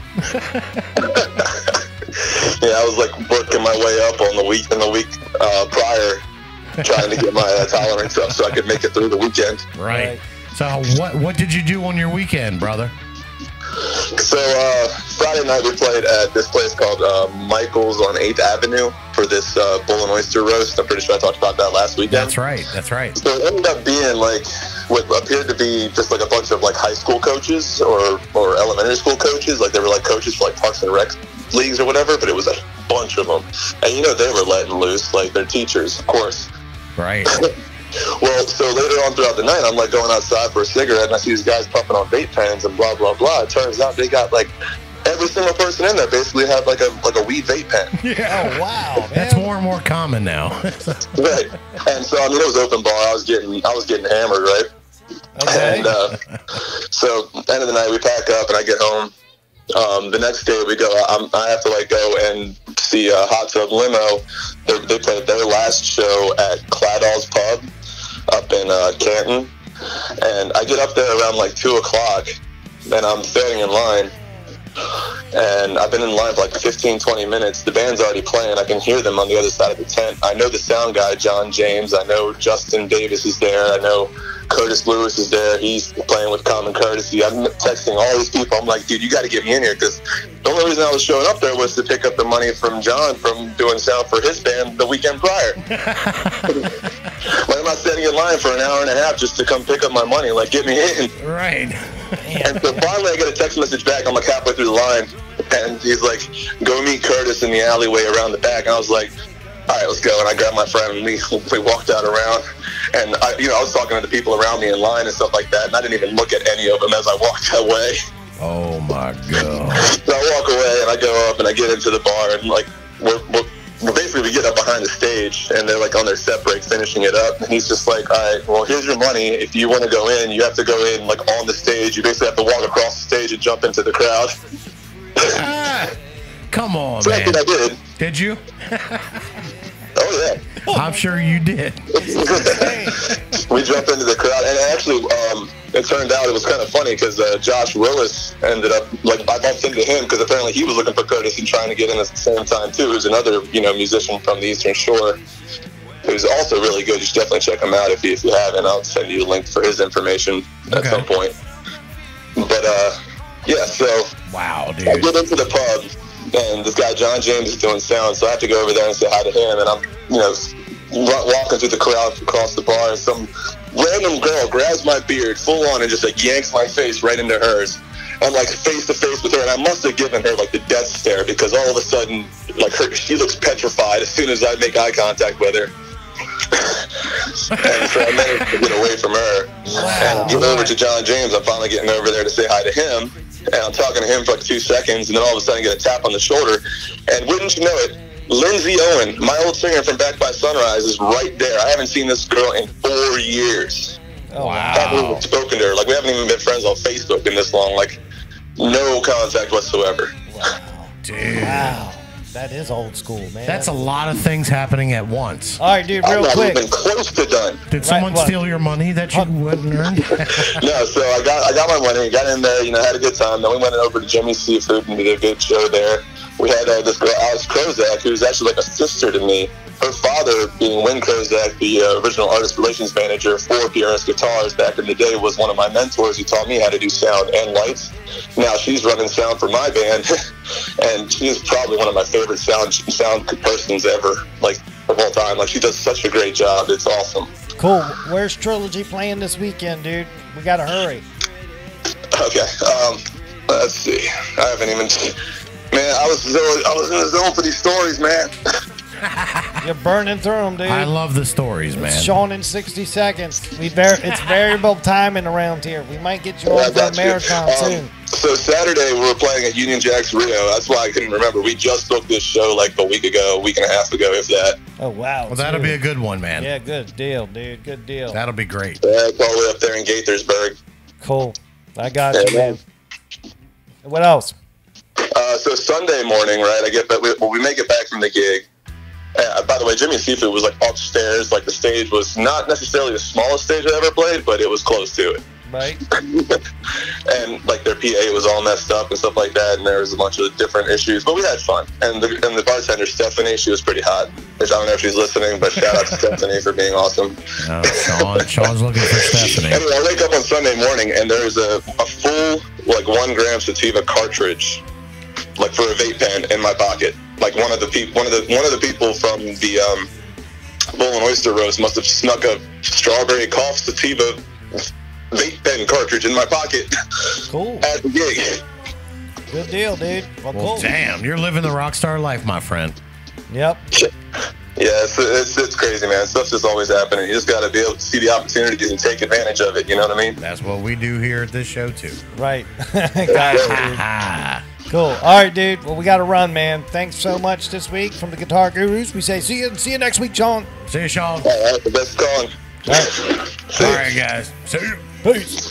Yeah, I was like working my way up on the week in the week uh, prior, trying to get my uh, tolerance up so I could make it through the weekend. Right. Right. So what what did you do on your weekend, brother? So uh, Friday night we played at this place called uh, Michael's on eighth Avenue for this uh, bull and oyster roast. I'm pretty sure I talked about that last weekend. That's right. That's right. So it ended up being like what appeared to be just like a bunch of like high school coaches or, or elementary school coaches. Like they were like coaches for like Parks and Rec leagues or whatever, but it was a bunch of them. And you know they were letting loose, like their teachers, of course. Right. Well, so later on throughout the night, I'm like going outside for a cigarette, and I see these guys puffing on vape pens and blah blah blah. It turns out they got like every single person in there basically had like a like a weed vape pen. Oh wow, man. That's more and more common now. Right. And so I mean, it was open bar. I was getting I was getting hammered, right? Okay. And uh, so end of the night, we pack up, and I get home. Um, the next day we go. I'm, I have to like go and see uh, Hot Tub Limo. They, they played their last show at Claddall's Pub up in uh, Canton, and I get up there around like two o'clock, and I'm standing in line, and I've been in line for like fifteen, twenty minutes. The band's already playing. I can hear them on the other side of the tent. I know the sound guy, John James. I know Justin Davis is there. I know Curtis Lewis is there. He's playing with Common Courtesy. I'm texting all these people. I'm like, dude, you got to get me in here, because the only reason I was showing up there was to pick up the money from John from doing sound for his band the weekend prior. Like, I'm not standing in line for an hour and a half just to come pick up my money. Like, get me in. Right. And so finally I get a text message back. I'm like halfway through the line, and he's like, go meet Curtis in the alleyway around the back. And I was like, all right, let's go. And I grabbed my friend, and we, we walked out around. And I, you know, I was talking to the people around me in line and stuff like that, and I didn't even look at any of them as I walked away. Oh my God. So I walk away, and I go up, and I get into the bar, and like we're, we're well, basically we get up behind the stage and they're like on their set break finishing it up, and he's just like, all right, well, here's your money. If you want to go in, you have to go in like on the stage. You basically have to walk across the stage and jump into the crowd. Ah, come on, so man. that's what I did. Did you? Oh yeah. I'm sure you did. We jumped into the crowd, and actually, um, it turned out it was kind of funny because uh, Josh Willis ended up, like, I bumped into him because apparently he was looking for Curtis and trying to get in at the same time too. Who's another, you know, musician from the Eastern Shore, who's also really good. You should definitely check him out if you if you haven't. I'll send you a link for his information at Okay. some point. But uh, yeah, so wow, dude. I get into the pub. And this guy John James is doing sound, so I have to go over there and say hi to him. And I'm, you know, walking through the crowd across the bar, and some random girl grabs my beard full on and just like yanks my face right into hers. I'm like face to face with her, and I must have given her like the death stare because all of a sudden, like her, she looks petrified as soon as I make eye contact with her. And so I managed to get away from her wow. and get over to John James. I'm finally getting over there to say hi to him. And I'm talking to him for like two seconds, and then all of a sudden I get a tap on the shoulder. And wouldn't you know it, Lindsay Owen, my old singer from Back by Sunrise, is right there. I haven't seen this girl in four years. Oh, wow. I haven't even spoken to her. Like, we haven't even been friends on Facebook in this long. Like, no contact whatsoever. Wow. Dude. Wow. That is old school, man. That's a lot of things happening at once. All right, dude, real I'm not quick. even close to done. Did someone Right, steal your money that you wouldn't earn? No, so I got I got my money, got in there, you know, had a good time. Then we went over to Jimmy's Seafood and did a good show there. We had uh, this girl, Alice Krozak, who's actually like a sister to me. Her father, being Win Krozak, the uh, original artist relations manager for P R S Guitars back in the day, was one of my mentors. He taught me how to do sound and lights. Now she's running sound for my band, and she's probably one of my favorite sound sound persons ever, like of all time. Like, she does such a great job. It's awesome. Cool. Where's Trilogy playing this weekend, dude? We gotta hurry. Okay. Um, let's see. I haven't even. Man, I was so, I was in the zone for these stories, man. You're burning through them, dude. I love the stories, man. It's Sean in sixty seconds. We var- It's variable timing around here. We might get you Yeah, on for a that's good. marathon Um, soon. So Saturday we were playing at Union Jacks Rio. That's why I couldn't remember. We just booked this show like a week ago, a week and a half ago, if that. Oh, wow. Well, that'll be a good one, man. Yeah, good deal, dude. Good deal. That'll be great. Yeah, it's all the way up there in Gaithersburg. Cool. I got Yeah, you, man. What else? Uh, so Sunday morning, right? I get back. We, well, we make it back from the gig. Uh, by the way, Jimmy's Seafood was like upstairs. Like, the stage was not necessarily the smallest stage I ever played, but it was close to it. Right. And like their P A was all messed up and stuff like that, and there was a bunch of different issues, but we had fun. And the and the bartender Stephanie, she was pretty hot. Which I don't know if she's listening, but shout out to Stephanie for being awesome. Oh, Sean, Sean's looking for Stephanie. Anyway, I wake up on Sunday morning and there's a, a full like one gram sativa cartridge, like for a vape pen, in my pocket. Like one of the people, one of the one of the people from the um, Bull and Oyster Roast must have snuck a strawberry cough sativa vape pen cartridge in my pocket. Cool. At the gig. Good deal, dude. Well, Well, cool. damn, you're living the rock star life, my friend. Yep. Yeah, it's, it's it's crazy, man. Stuff's just always happening. You just got to be able to see the opportunities and take advantage of it. You know what I mean? That's what we do here at this show, too. Right. Got you, dude. Cool. All right, dude. Well, we got to run, man. Thanks so much this week from the Guitar Gurus. We say see you see you next week, Sean. See you, Sean. All right, the best calling. All right. All right, guys. See you. Peace.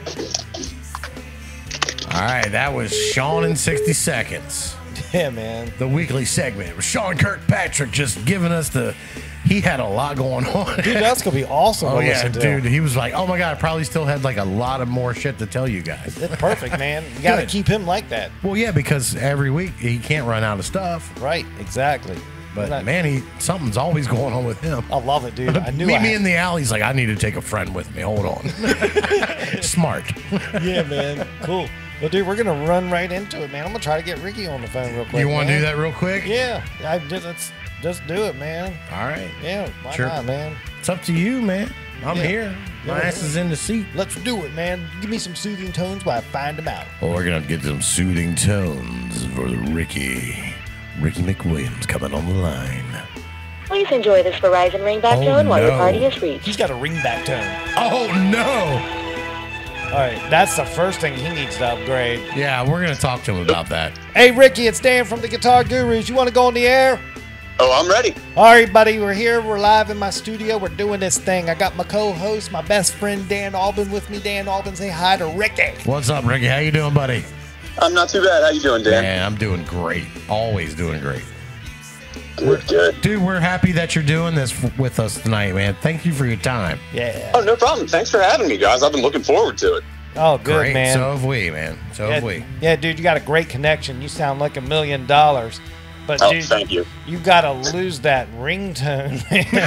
All right, that was Sean in sixty seconds. Yeah, man. The weekly segment with Sean Kirkpatrick just giving us the. He had a lot going on. Dude, that's going to be awesome. Oh, to yeah, listen to. dude. He was like, oh, my God, I probably still had like a lot of more shit to tell you guys. It's perfect, man. You got to Good. keep him like that. Well, yeah, because every week he can't run out of stuff. Right, exactly. But, Not- man, he something's always going on with him. I love it, dude. I knew Meet I me had- in the alley. He's like, I need to take a friend with me. Hold on. Smart. Yeah, man. Cool. Well, dude, we're going to run right into it, man. I'm going to try to get Ricky on the phone real quick. You want to man. do that real quick? Yeah. I just, let's just do it, man. All right. Yeah, why Sure. not, man? It's up to you, man. I'm Yeah. here. My Yeah. ass is in the seat. Let's do it, man. Give me some soothing tones while I find them out. Well, we're going to get some soothing tones for the Ricky. Ricky Macwilliams coming on the line. Please enjoy this Verizon ringback Oh, tone while your no. party is reached. He's got a ringback tone. Oh, no. All right, that's the first thing he needs to upgrade. Yeah, we're going to talk to him about that. Hey, Ricky, it's Dan from the Guitar Gurus. You want to go on the air? Oh, I'm ready. All right, buddy, we're here. We're live in my studio. We're doing this thing. I got my co-host, my best friend, Dan Albin, with me. Dan Albin, say hi to Ricky. What's up, Ricky? How you doing, buddy? I'm not too bad. How you doing, Dan? Man, I'm doing great. Always doing great. Good, we're, good. Dude, we're happy that you're doing this f- with us tonight, man. Thank you for your time. Yeah. Oh, no problem. Thanks for having me, guys. I've been looking forward to it. Oh, good, Great. man. So have we, man. So yeah, have we. Yeah, dude, you got a great connection. You sound like a million dollars. But, oh, dude, thank you. You got to lose that ringtone,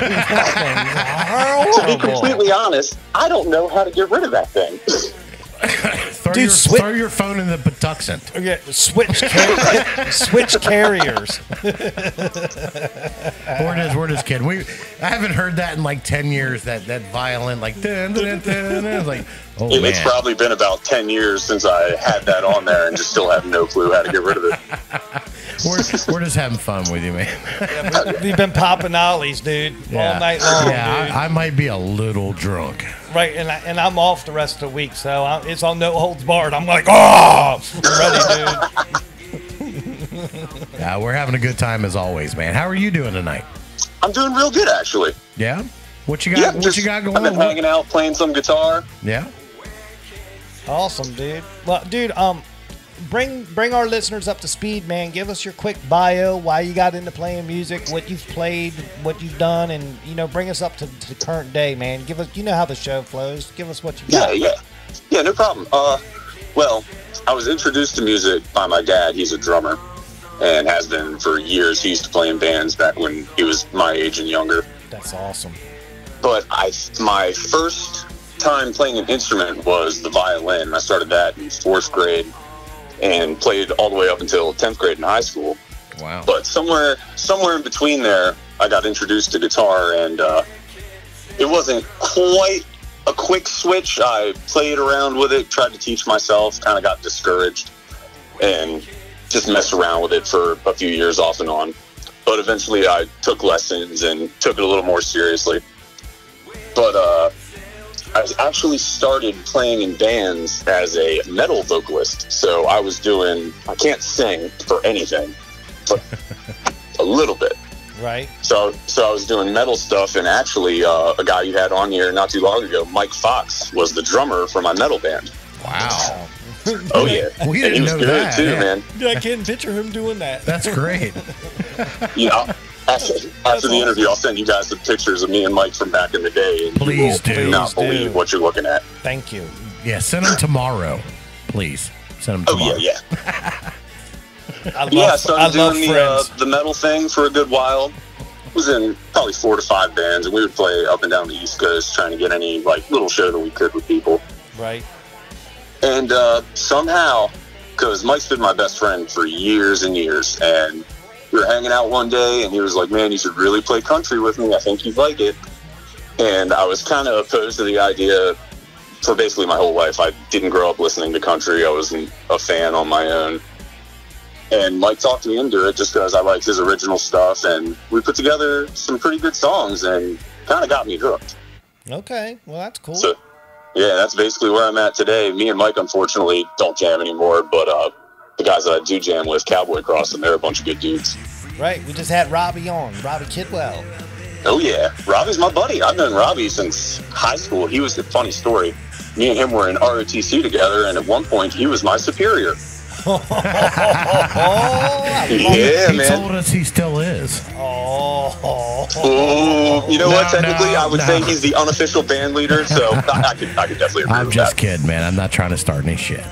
man. To be completely honest, I don't know how to get rid of that thing. throw, Dude, your, swi- throw your phone in the Patuxent. Yeah, switch, car- switch carriers. Where does where does kid? We I haven't heard that in like ten years. That that violin like dun, dun, dun, dun, like oh it, man. It's probably been about ten years since I had that on there, and just still have no clue how to get rid of it. We're, we're just having fun with you, man. Yeah, we, we've been popping ollies, dude, Yeah. all night long. Yeah, dude. I, I might be a little drunk. Right, and I, and I'm off the rest of the week, so I, it's on no holds barred. I'm like, oh, I'm ready, dude. Yeah, we're having a good time as always, man. How are you doing tonight? I'm doing real good, actually. Yeah. What you got? Yeah, what just, you got going I've been on? hanging out, playing some guitar. Yeah. Awesome, dude. Well, dude, um, bring bring our listeners up to speed, man. Give us your quick bio, why you got into playing music, what you've played, what you've done, and you know, bring us up to, to the current day, man. Give us, you know how the show flows. Give us what you got. Yeah, yeah, yeah, no problem. Uh, well, I was introduced to music by my dad. He's a drummer, and has been for years. He used to play in bands back when he was my age and younger. That's awesome. But I, my first time playing an instrument was the violin. I started that in fourth grade and played all the way up until tenth grade in high school. Wow. But somewhere, somewhere in between there, I got introduced to guitar, and uh, it wasn't quite a quick switch. I played around with it, tried to teach myself, kind of got discouraged, and just messed around with it for a few years off and on. But eventually I took lessons and took it a little more seriously. But uh, I actually started playing in bands as a metal vocalist. So I was doing, I can't sing for anything, but a little bit. Right. So so I was doing metal stuff, and actually uh, a guy you had on here not too long ago, Mike Fox, was the drummer for my metal band. Wow. Oh, yeah. We and didn't he was know good, that, too, yeah. man. Dude, I can't picture him doing that. That's great. You know, after, after the interview, I'll send you guys some pictures of me and Mike from back in the day. And Please you will do. not Please believe do. what you're looking at. Thank you. Yeah, send them tomorrow, please. Send them Oh, tomorrow. yeah, yeah. I love, Yeah, I I started love doing the, uh, friends. the metal thing for a good while. Was in probably four to five bands, and we would play up and down the East Coast trying to get any like little show that we could with people. Right. And uh, somehow, because Mike's been my best friend for years and years, and we were hanging out one day, and he was like, man, you should really play country with me. I think you'd like it. And I was kind of opposed to the idea for basically my whole life. I didn't grow up listening to country. I wasn't a fan on my own. And Mike talked me into it just because I liked his original stuff, and we put together some pretty good songs and kind of got me hooked. Okay. Well, that's cool. So, yeah, that's basically where I'm at today. Me and Mike, unfortunately, don't jam anymore, but uh, the guys that I do jam with, Cowboy Cross, and they're a bunch of good dudes. Right. We just had Robbie on, Robbie Kidwell. Oh, yeah. Robbie's my buddy. I've known Robbie since high school. He was a funny story. Me and him were in R O T C together, and at one point, he was my superior. Oh, Yeah, he man. told us he still is. Oh. Ooh, you know No, what? Technically, no, I would no. say he's the unofficial band leader, so I, I could, I could definitely agree I'm with just that. kidding, man. I'm not trying to start any shit.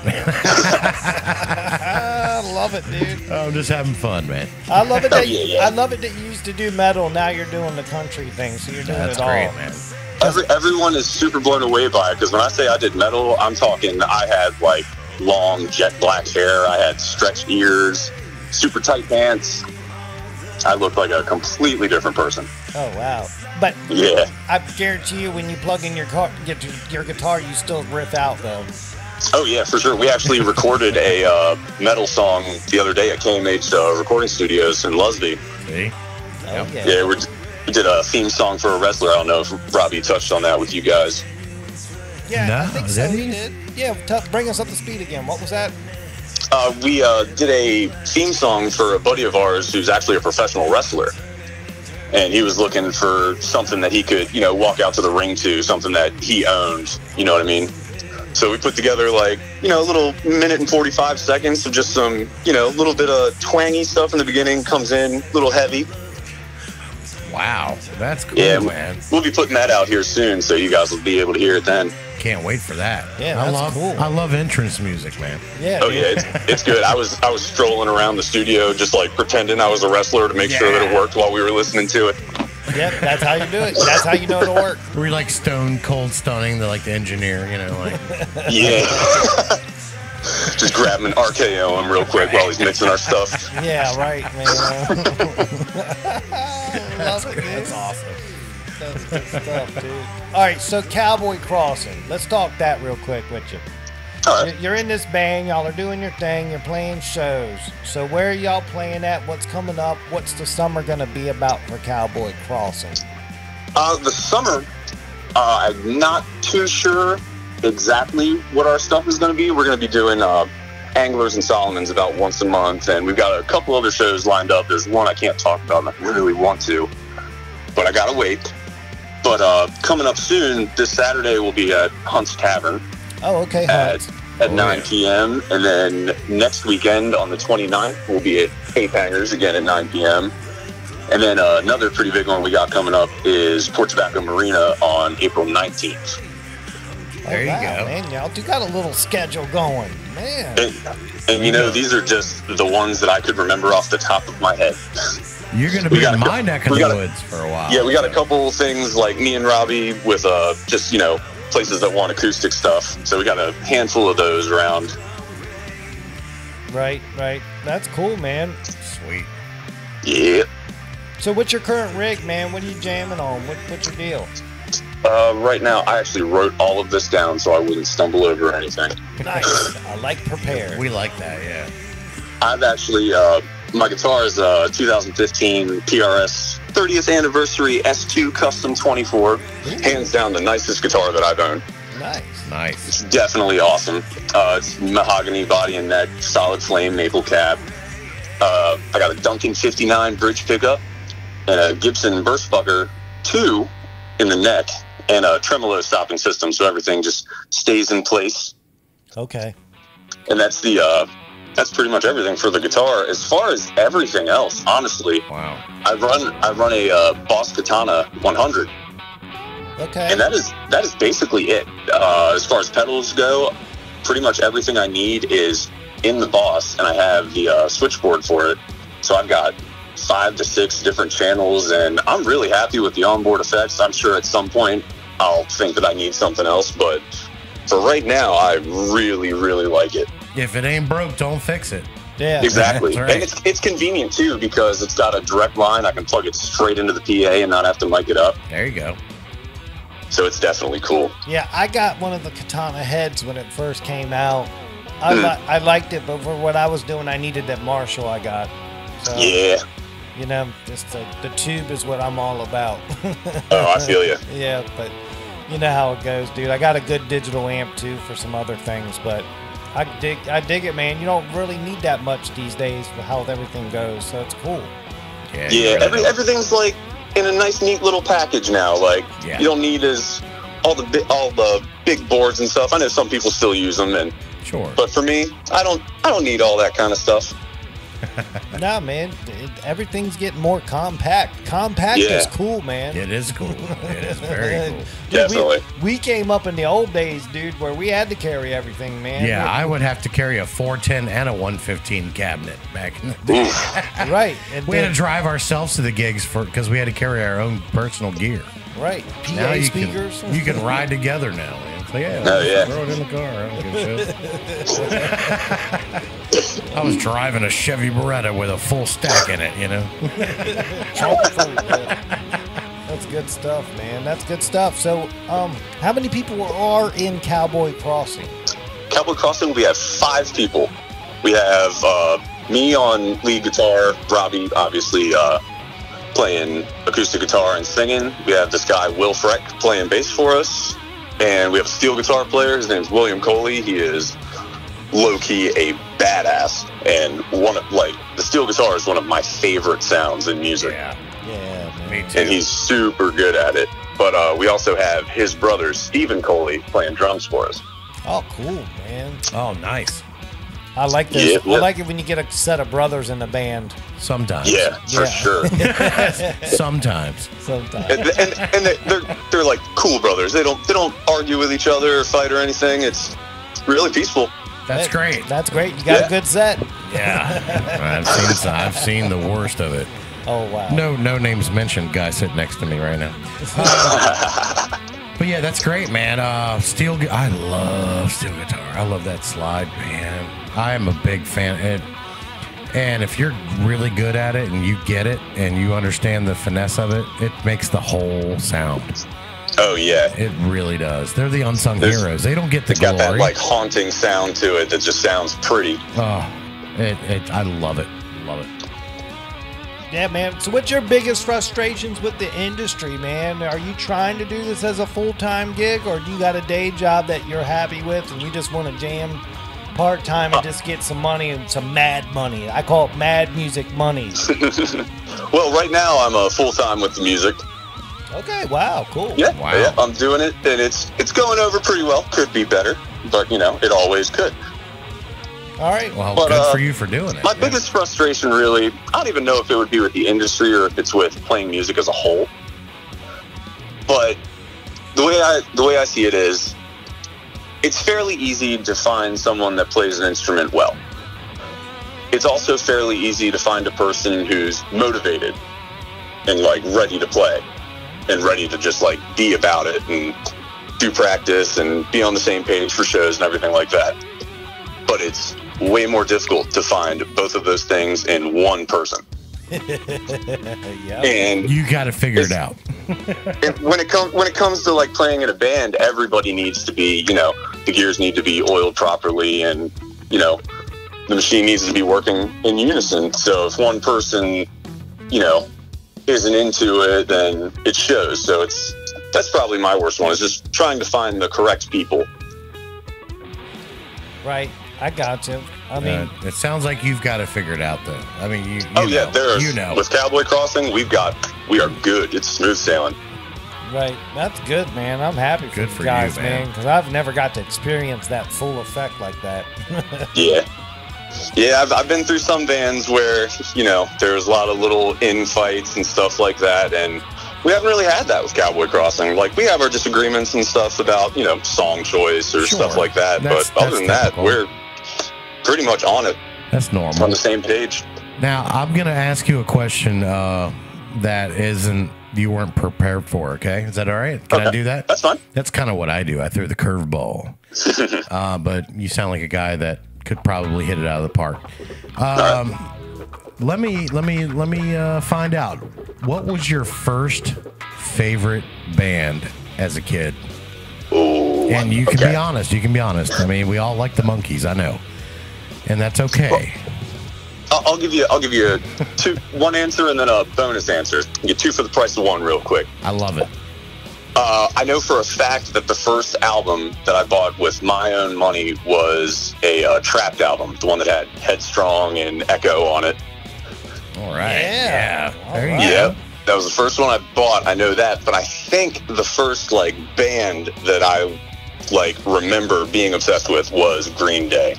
I love it, dude. I'm just having fun, man. I love it that Oh, yeah, you, yeah. I love it that you used to do metal. Now you're doing the country thing, so you're doing That's it all. great, man. Every, everyone is super blown away by it, because when I say I did metal, I'm talking I had, like, long jet black hair. I had stretched ears, super tight pants. I looked like a completely different person. Oh wow! But Yeah. I guarantee you, when you plug in your car, get your, your guitar, you still riff out though. Oh, yeah, for sure. We actually recorded a uh, metal song the other day at K M H uh, Recording Studios in Lusby. See? Oh yeah. Yeah, we're, we did a theme song for a wrestler. I don't know if Robbie touched on that with you guys. Yeah, I No, think so. did He he? did. Yeah, t- bring us up to speed again. What was that? Uh, we uh, did a theme song for a buddy of ours who's actually a professional wrestler. and he was looking for something that he could, you know, walk out to the ring to, something that he owned. You know what I mean? So we put together like, you know, a little minute and forty-five seconds of just some, you know, a little bit of twangy stuff in the beginning, comes in a little heavy. Wow, that's cool, yeah, man. We'll be putting that out here soon, so you guys will be able to hear it then. Can't wait for that. Yeah, I that's love, cool. I love entrance music, man. Yeah. Oh yeah, it's, it's good. I was I was strolling around the studio just like pretending I was a wrestler to make Yeah. sure that it worked while we were listening to it. Yep, that's how you do it. That's how you know it'll work. We're like stone cold stunning, the like the engineer, you know, like Yeah. Just grab him and R K O him real quick while he's mixing our stuff. Yeah, right, man. Love it, dude. that's awesome. That's good stuff, dude. All right, so Cowboy Crossing. Let's talk that real quick with you. All right. You're in this band. Y'all are doing your thing. You're playing shows. So where are y'all playing at? What's coming up? What's the summer going to be about for Cowboy Crossing? Uh, the summer, uh, I'm not too sure exactly what our stuff is going to be. We're going to be doing uh, Anglers and Solomons about once a month, and we've got a couple other shows lined up. There's one I can't talk about, and I really want to, but I got to wait. But uh, coming up soon, this Saturday we'll be at Hunt's Tavern. Oh, okay. At, Hunt. at Oh, nine yeah. p.m. And then next weekend on the twenty-ninth, we'll be at Cape Hangers again at nine p.m. And then uh, another pretty big one we got coming up is Port Tobacco Marina on April nineteenth. There you Oh, wow, go. man. Y'all do got a little schedule going. Man. And, and you know, these are just the ones that I could remember off the top of my head. You're going to We be got in a my cou- neck of we the got a- woods for a while. Yeah, we got a couple things like me and Robbie with uh, just, you know, places that want acoustic stuff. So we got a handful of those around. Right, right. That's cool, man. Sweet. Yeah. So what's your current rig, man? What are you jamming on? What, what's your deal? Uh, right now, I actually wrote all of this down so I wouldn't stumble over anything. Nice. I like prepared. We like that, yeah. I've actually, uh, my guitar is a two thousand fifteen P R S thirtieth anniversary S two Custom twenty-four. Hands down the nicest guitar that I've owned. Nice. Nice. It's definitely awesome. Uh, it's mahogany body and neck, solid flame maple cab. Uh, I got a Duncan fifty-nine bridge pickup and a Gibson Burstbucker two in the neck and a tremolo stopping system, so everything just stays in place. Okay. And that's the uh, that's pretty much everything for the guitar. As far as everything else, honestly, Wow. I run I run a uh, Boss Katana one hundred. Okay. And that is that is basically it. Uh, as far as pedals go, pretty much everything I need is in the Boss, and I have the uh, switchboard for it. So I've got five to six different channels, and I'm really happy with the onboard effects. I'm sure at some point I'll think that I need something else, but for right now, I really, really like it. If it ain't broke, don't fix it. Yeah. Exactly. That's right. And it's, it's convenient, too, because it's got a direct line. I can plug it straight into the P A and not have to mic it up. There you go. So it's definitely cool. Yeah, I got one of the Katana heads when it first came out. I, Mm. li- I liked it, but for what I was doing, I needed that Marshall I got. So, Yeah. You know, just the, the tube is what I'm all about. Oh, I feel you. Yeah, but you know how it goes, dude. I got a good digital amp too for some other things, but I dig I dig it, man. You don't really need that much these days for how everything goes, so it's cool. Yeah. Yeah, you every, really everything's like in a nice, neat little package now. Like Yeah. you don't need as all the bi- all the big boards and stuff. I know some people still use them, and don't. Sure. but for me, I don't. I don't need all that kind of stuff. Nah, man, it, everything's getting more compact. Compact Yeah. is cool, man. It is cool. It is very cool. Dude, Definitely. We, we came up in the old days, dude, where we had to carry everything, man. Yeah, I would have to carry a four ten and a one fifteen cabinet back in the day. Oof. Right. And We had then- to drive ourselves to the gigs for because we had to carry our own personal gear. right. P A Now you speakers. can you can ride together now. Man. So yeah, Oh, yeah. throw it in the car. I don't give a shit. I was driving a Chevy Beretta with a full stack in it. You know. That's good stuff, man. That's good stuff. So, um, how many people are in Cowboy Crossing? Cowboy Crossing, we have five people. We have uh, me on lead guitar, Robbie, obviously, uh, playing acoustic guitar and singing. We have this guy, Will Freck, playing bass for us. And we have a steel guitar player. His name's William Coley. He is low-key a badass. And one of, like, the steel guitar is one of my favorite sounds in music. Yeah. Yeah, man. Me too. And he's super good at it. But uh, we also have his brother, Stephen Coley, playing drums for us. Oh, cool, man. Oh, nice. I like this. Yeah, yeah. I like it when you get a set of brothers in the band. Sometimes. Yeah, for Yeah. sure. Sometimes. Sometimes. and and, and they, they're they're like cool brothers. They don't they don't argue with each other or fight or anything. It's really peaceful. That's Hey, great. That's great. You got Yeah. a good set. Yeah. I've seen some, I've seen the worst of it. Oh, wow. No, no names mentioned. Guy sitting next to me right now. But yeah, that's great, man. Uh, steel. gu- I love steel guitar. I love that slide, man. I am a big fan. And, and if you're really good at it and you get it and you understand the finesse of it, it makes the whole sound. Oh yeah, It really does. They're the unsung There's- heroes. They don't get the it's got glory. that like haunting sound to it that just sounds pretty. oh, it, it. I love it. Love it. Yeah, man. So what's your biggest frustrations with the industry, man? Are you trying to do this as a full-time gig, or do you got a day job that you're happy with and you just want to jam part-time and just get some money and some mad money? I call it mad music money. Well, right now I'm uh, full time with the music. Okay, wow, cool. Yeah, Wow. yeah, I'm doing it, and it's it's going over pretty well. Could be better, but you know, it always could. All right. Well, But, good uh, for you for doing it. My Yeah. biggest frustration, really, I don't even know if it would be with the industry or if it's with playing music as a whole. But the way I the way I see it is, it's fairly easy to find someone that plays an instrument well. It's also fairly easy to find a person who's motivated and like ready to play and ready to just like be about it and do practice and be on the same page for shows and everything like that. But it's way more difficult to find both of those things in one person. Yeah. And You got to figure it It's- out. and when it comes when it comes to like playing in a band, everybody needs to be, you know, the gears need to be oiled properly, and you know, the machine needs to be working in unison. So if one person, you know, isn't into it, then it shows. So it's that's probably my worst one, is just trying to find the correct people. Right. I got you. I mean, Uh, it sounds like you've got it figured out, though. I mean, you. you Oh know, yeah, there's You know. with Cowboy Crossing, we've got we are good. It's smooth sailing. right. That's good, man. I'm happy for Good you for guys, you, man. man, because I've never got to experience that full effect like that. Yeah. Yeah, I've, I've been through some bands where, you know, there's a lot of little infights and stuff like that, and we haven't really had that with Cowboy Crossing. Like, we have our disagreements and stuff about, you know, song choice or Sure. stuff like that, That's- but other than that's that, typical. we're pretty much on it, That's on normal. the same page. Now, I'm going to ask you a question uh, that isn't, you weren't prepared for, okay? Is that all right? Can I Okay. do that? That's fine. That's kind of what I do. I throw the curveball. uh, but you sound like a guy that could probably hit it out of the park. Um, let me let me let me uh, find out. What was your first favorite band as a kid? Ooh, And you can okay. be honest. You can be honest. I mean, we all like the Monkees. I know, and that's okay. I'll, I'll give you I'll give you a two one answer and then a bonus answer. You get two for the price of one real quick. I love it. Uh, I know for a fact that the first album that I bought with my own money was a uh, Trapped album, the one that had Headstrong and Echo on it. All right. Yeah. Yeah. All There you right. go. Yeah, that was the first one I bought. I know that, but I think the first like band that I like remember being obsessed with was Green Day.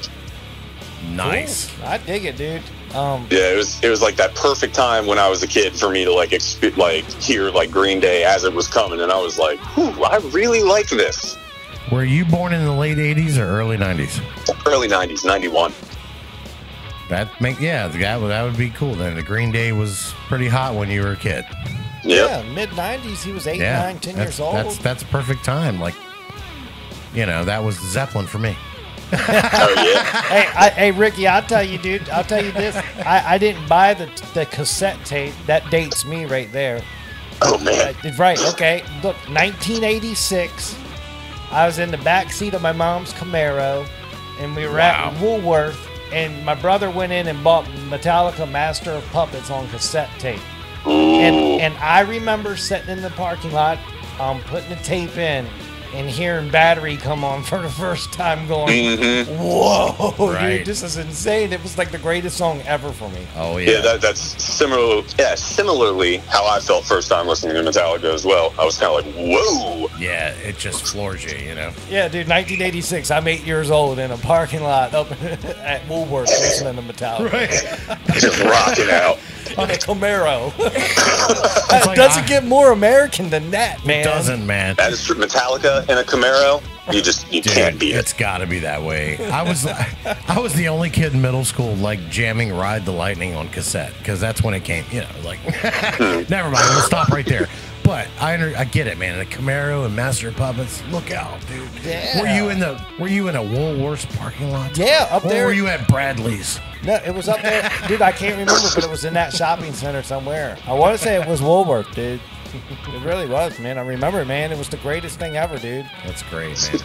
Nice. Cool. I dig it, dude. Um, Yeah, it was it was like that perfect time when I was a kid for me to like exp- like hear like Green Day as it was coming, and I was like, "Whew, I really like this." Were you born in the late eighties or early nineties? Early nineties, ninety-one. That make yeah, that would that would be cool. Then the Green Day was pretty hot when you were a kid. Yep. Yeah, mid nineties. He was eight, Yeah, nine, ten that's, years old. That's that's a perfect time. Like, you know, that was Zeppelin for me. Oh yeah. Hey, I, hey, Ricky, I'll tell you, dude. I'll tell you this. I, I didn't buy the the cassette tape. That dates me right there. Oh man. Uh, Right. Okay. Look, nineteen eighty-six. I was in the back seat of my mom's Camaro, and we were Wow. at Woolworth, and my brother went in and bought Metallica Master of Puppets on cassette tape. And and I remember sitting in the parking lot, um, putting the tape in, and hearing Battery come on for the first time going, Mm-hmm. whoa, Right. dude, this is insane. It was like the greatest song ever for me. Oh yeah. Yeah, that, that's similar. Yeah, similarly how I felt first time listening to Metallica as well. I was kind of like, whoa. Yeah, it just floors you, you know. Yeah, dude, nineteen eighty-six, I'm eight years old in a parking lot up at Woolworth listening to Metallica. Right. Just rocking out. On a Camaro. It's like doesn't I- get more American than that, man. It doesn't, man. That is true. Metallica and a Camaro, you just you Dude, can't beat it. it's got to be that way. I was I was the only kid in middle school like jamming "Ride the Lightning" on cassette because that's when it came. You know, like never mind. We'll stop right there. But I under, I get it, man. The Camaro and Master of Puppets. Look out, dude. Yeah. Were you in the Were you in a Woolworths parking lot? Yeah, up or there. were you at Bradley's? No, it was up there. Dude, I can't remember, but it was in that shopping center somewhere. I want to say it was Woolworth, dude. It really was, man. I remember, man. It was the greatest thing ever, dude. That's great, man.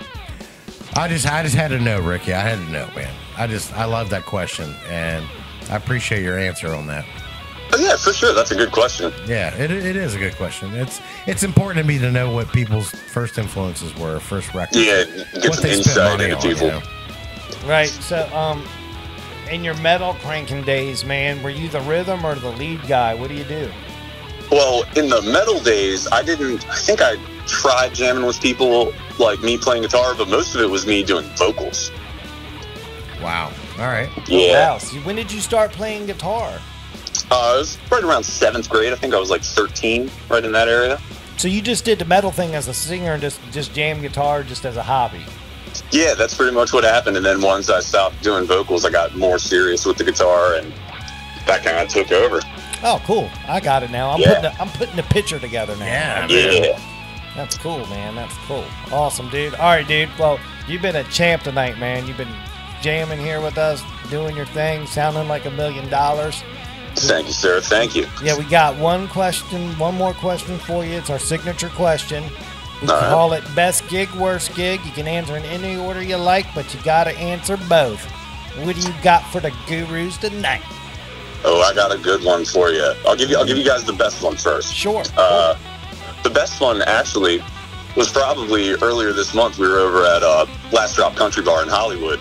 I just I just had to know, Ricky. I had to know, man. I just I love that question, and I appreciate your answer on that. Oh, yeah, for sure. That's a good question. Yeah, it, it is a good question. It's it's important to me to know what people's first influences were, first records. Yeah, get what some they spent insight money into on, people. you know? Right. So, um, in your metal cranking days, man, were you the rhythm or the lead guy? What do you do? Well, in the metal days, I didn't. I think I tried jamming with people like me playing guitar, but most of it was me doing vocals. Wow. All right. Yeah. Oh, wow. So when did you start playing guitar? Uh, it was right around seventh grade. I think I was like thirteen, right in that area. So you just did the metal thing as a singer and just just jam guitar just as a hobby? Yeah, that's pretty much what happened. And then once I stopped doing vocals, I got more serious with the guitar, and that kind of took over. Oh, cool. I got it now. I'm Yeah. putting a, I'm putting the picture together now. Yeah, Yeah. That's cool, man. That's cool. Awesome, dude. All right, dude. Well, you've been a champ tonight, man. You've been jamming here with us, doing your thing, sounding like a million dollars. Thank you, sir. Thank you. Yeah, we got one question, one more question for you. It's our signature question. We All right. call it best gig, worst gig. You can answer in any order you like, but you got to answer both. What do you got for the gurus tonight? Oh, I got a good one for you. I'll give you. I'll give you guys the best one first. Sure. Uh, the best one actually was probably earlier this month. We were over at uh, Last Drop Country Bar in Hollywood,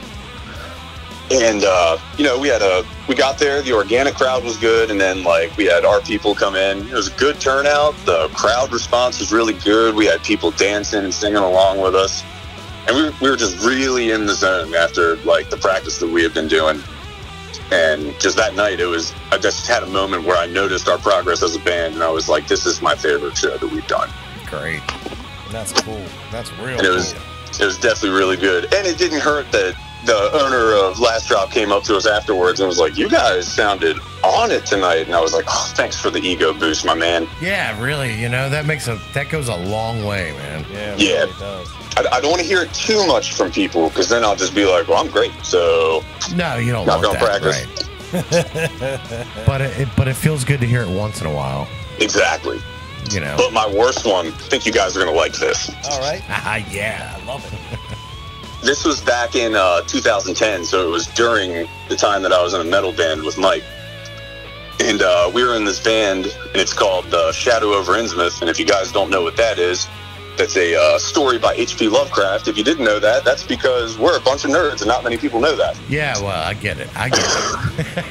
and uh, you know we had a we got there. The organic crowd was good, and then like we had our people come in. It was a good turnout. The crowd response was really good. We had people dancing and singing along with us, and we were, we were just really in the zone after like the practice that we had been doing. And just that night, it was, I just had a moment where I noticed our progress as a band, and I was like, this is my favorite show that we've done. Great. That's cool. That's real And it was, it was definitely really good. And it didn't hurt that the owner of Last Drop came up to us afterwards and was like, you guys sounded on it tonight. And I was like, oh, thanks for the ego boost, my man. Yeah, really. You know, that makes a, that goes a long way, man. Yeah, it Yeah. really does. I, I don't want to hear it too much from people, because then I'll just be like, well, I'm great. So No, you don't not want going to that, practice. right? But it, it, but it feels good to hear it once in a while. Exactly. You know. But my worst one, I think you guys are going to like this. All right. Ah, yeah. I love it. This was back in uh, two thousand ten, so it was during the time that I was in a metal band with Mike. And uh, we were in this band, and it's called uh, Shadow over Innsmouth. And if you guys don't know what that is, that's a uh, story by H P Lovecraft. If you didn't know that, that's because we're a bunch of nerds, and not many people know that. Yeah, well, I get it. I get it.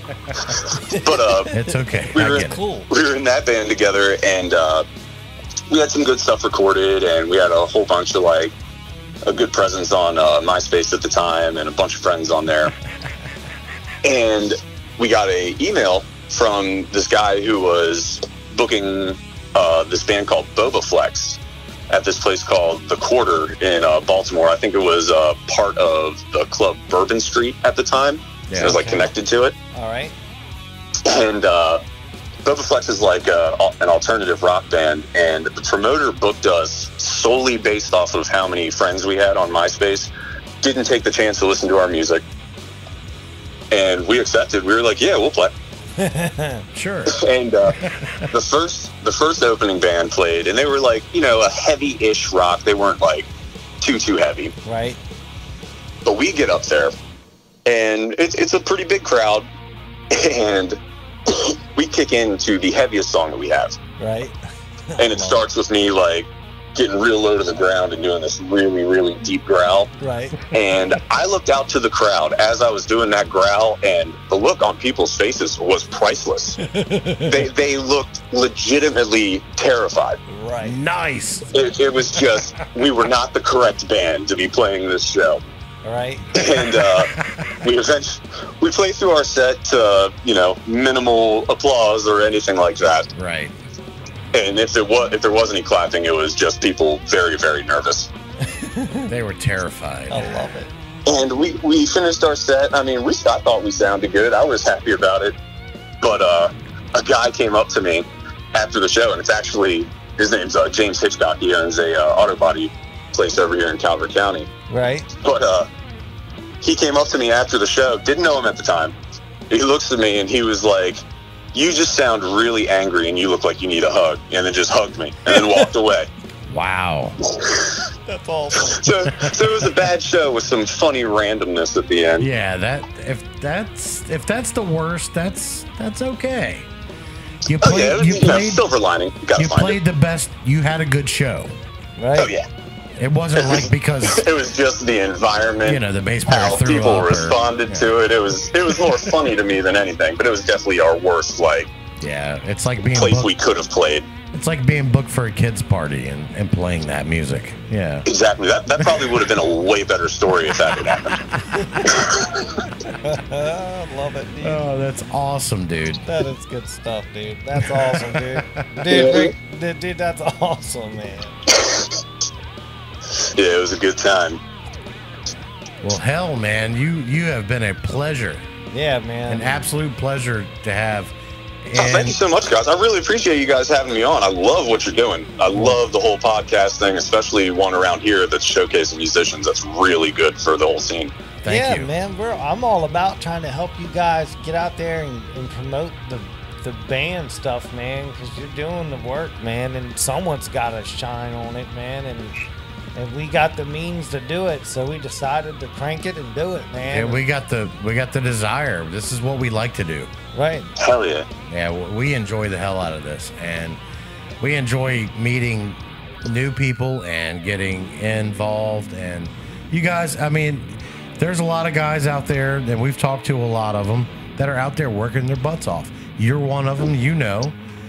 But uh, It's okay. we I were get it. Cool. we were in that band together, and uh, we had some good stuff recorded, and we had a whole bunch of like a good presence on uh, MySpace at the time, and a bunch of friends on there. And we got a email from this guy who was booking uh, this band called Boba Flex at this place called The Quarter in uh, Baltimore. I think it was uh, part of the club Bourbon Street at the time. Yeah, it was like okay. connected to it. All right. And uh, Boba Flex is like uh, an alternative rock band, and the promoter booked us solely based off of how many friends we had on MySpace. Didn't take the chance to listen to our music, and we accepted. We were like, "Yeah, we'll play." Sure. And uh, the first the first opening band played, and they were like, you know, a heavy-ish rock. They weren't like too too heavy, Right. but we get up there, and it's it's a pretty big crowd, and we kick into the heaviest song that we have. Right. And it starts with me like getting real low to the ground and doing this really, really deep growl. Right. And I looked out to the crowd as I was doing that growl, and the look on people's faces was priceless. they they looked legitimately terrified. Right. Nice. It, it was just, we were not the correct band to be playing this show. Right. And uh, we eventually we played through our set to, you know, minimal applause or anything like that. Right. And if it was if there was any clapping, it was just people very, very nervous. They were terrified. I love it. And we, we finished our set. I mean, we I thought we sounded good. I was happy about it. But uh, a guy came up to me after the show, and it's actually, his name's uh, James Hitchcock. He owns a uh, auto body place over here in Calvert County. Right. But uh, he came up to me after the show. Didn't know him at the time. He looks at me and he was like, "You just sound really angry and you look like you need a hug." And then just hugged me and then walked away. Wow. That's awesome. So, so it was a bad show with some funny randomness at the end. Yeah, that if that's if that's the worst, that's that's okay. You played. Oh, yeah, you you played. know, silver lining. You, gotta you find played it. the best. You had a good show. Right. Oh yeah. It wasn't like because it was just the environment. You know, the bass player how threw people up or- responded yeah. to it. It was it was more funny to me than anything. But it was definitely our worst like Yeah, it's like being place booked, we could have played. it's like being booked for a kid's party and, and playing that music. Yeah. Exactly. That that probably would have been a way better story if that had happened. I love it, dude. Oh, that's awesome, dude. That is good stuff, dude. That's awesome, dude. Dude, Rick, dude, dude, that's awesome, man. Yeah, it was a good time. Well, hell, man, you you have been a pleasure, Yeah, man. an absolute pleasure to have. Oh, thank And you so much, guys. I really appreciate you guys having me on. I love what you're doing. I love the whole podcast thing, especially one around here that's showcasing musicians. That's really good for the whole scene. thank yeah, you. man. We're I'm all about trying to help you guys get out there and, and promote the the band stuff, man, because you're doing the work, man, and someone's got to shine on it, man, and and we got the means to do it, so we decided to crank it and do it, man. Yeah, we got the we got the desire. This is what we like to do. Right. Hell yeah. Yeah, w- we enjoy the hell out of this, and we enjoy meeting new people and getting involved. And you guys, I mean, there's a lot of guys out there, and we've talked to a lot of them that are out there working their butts off. You're one of them, you know,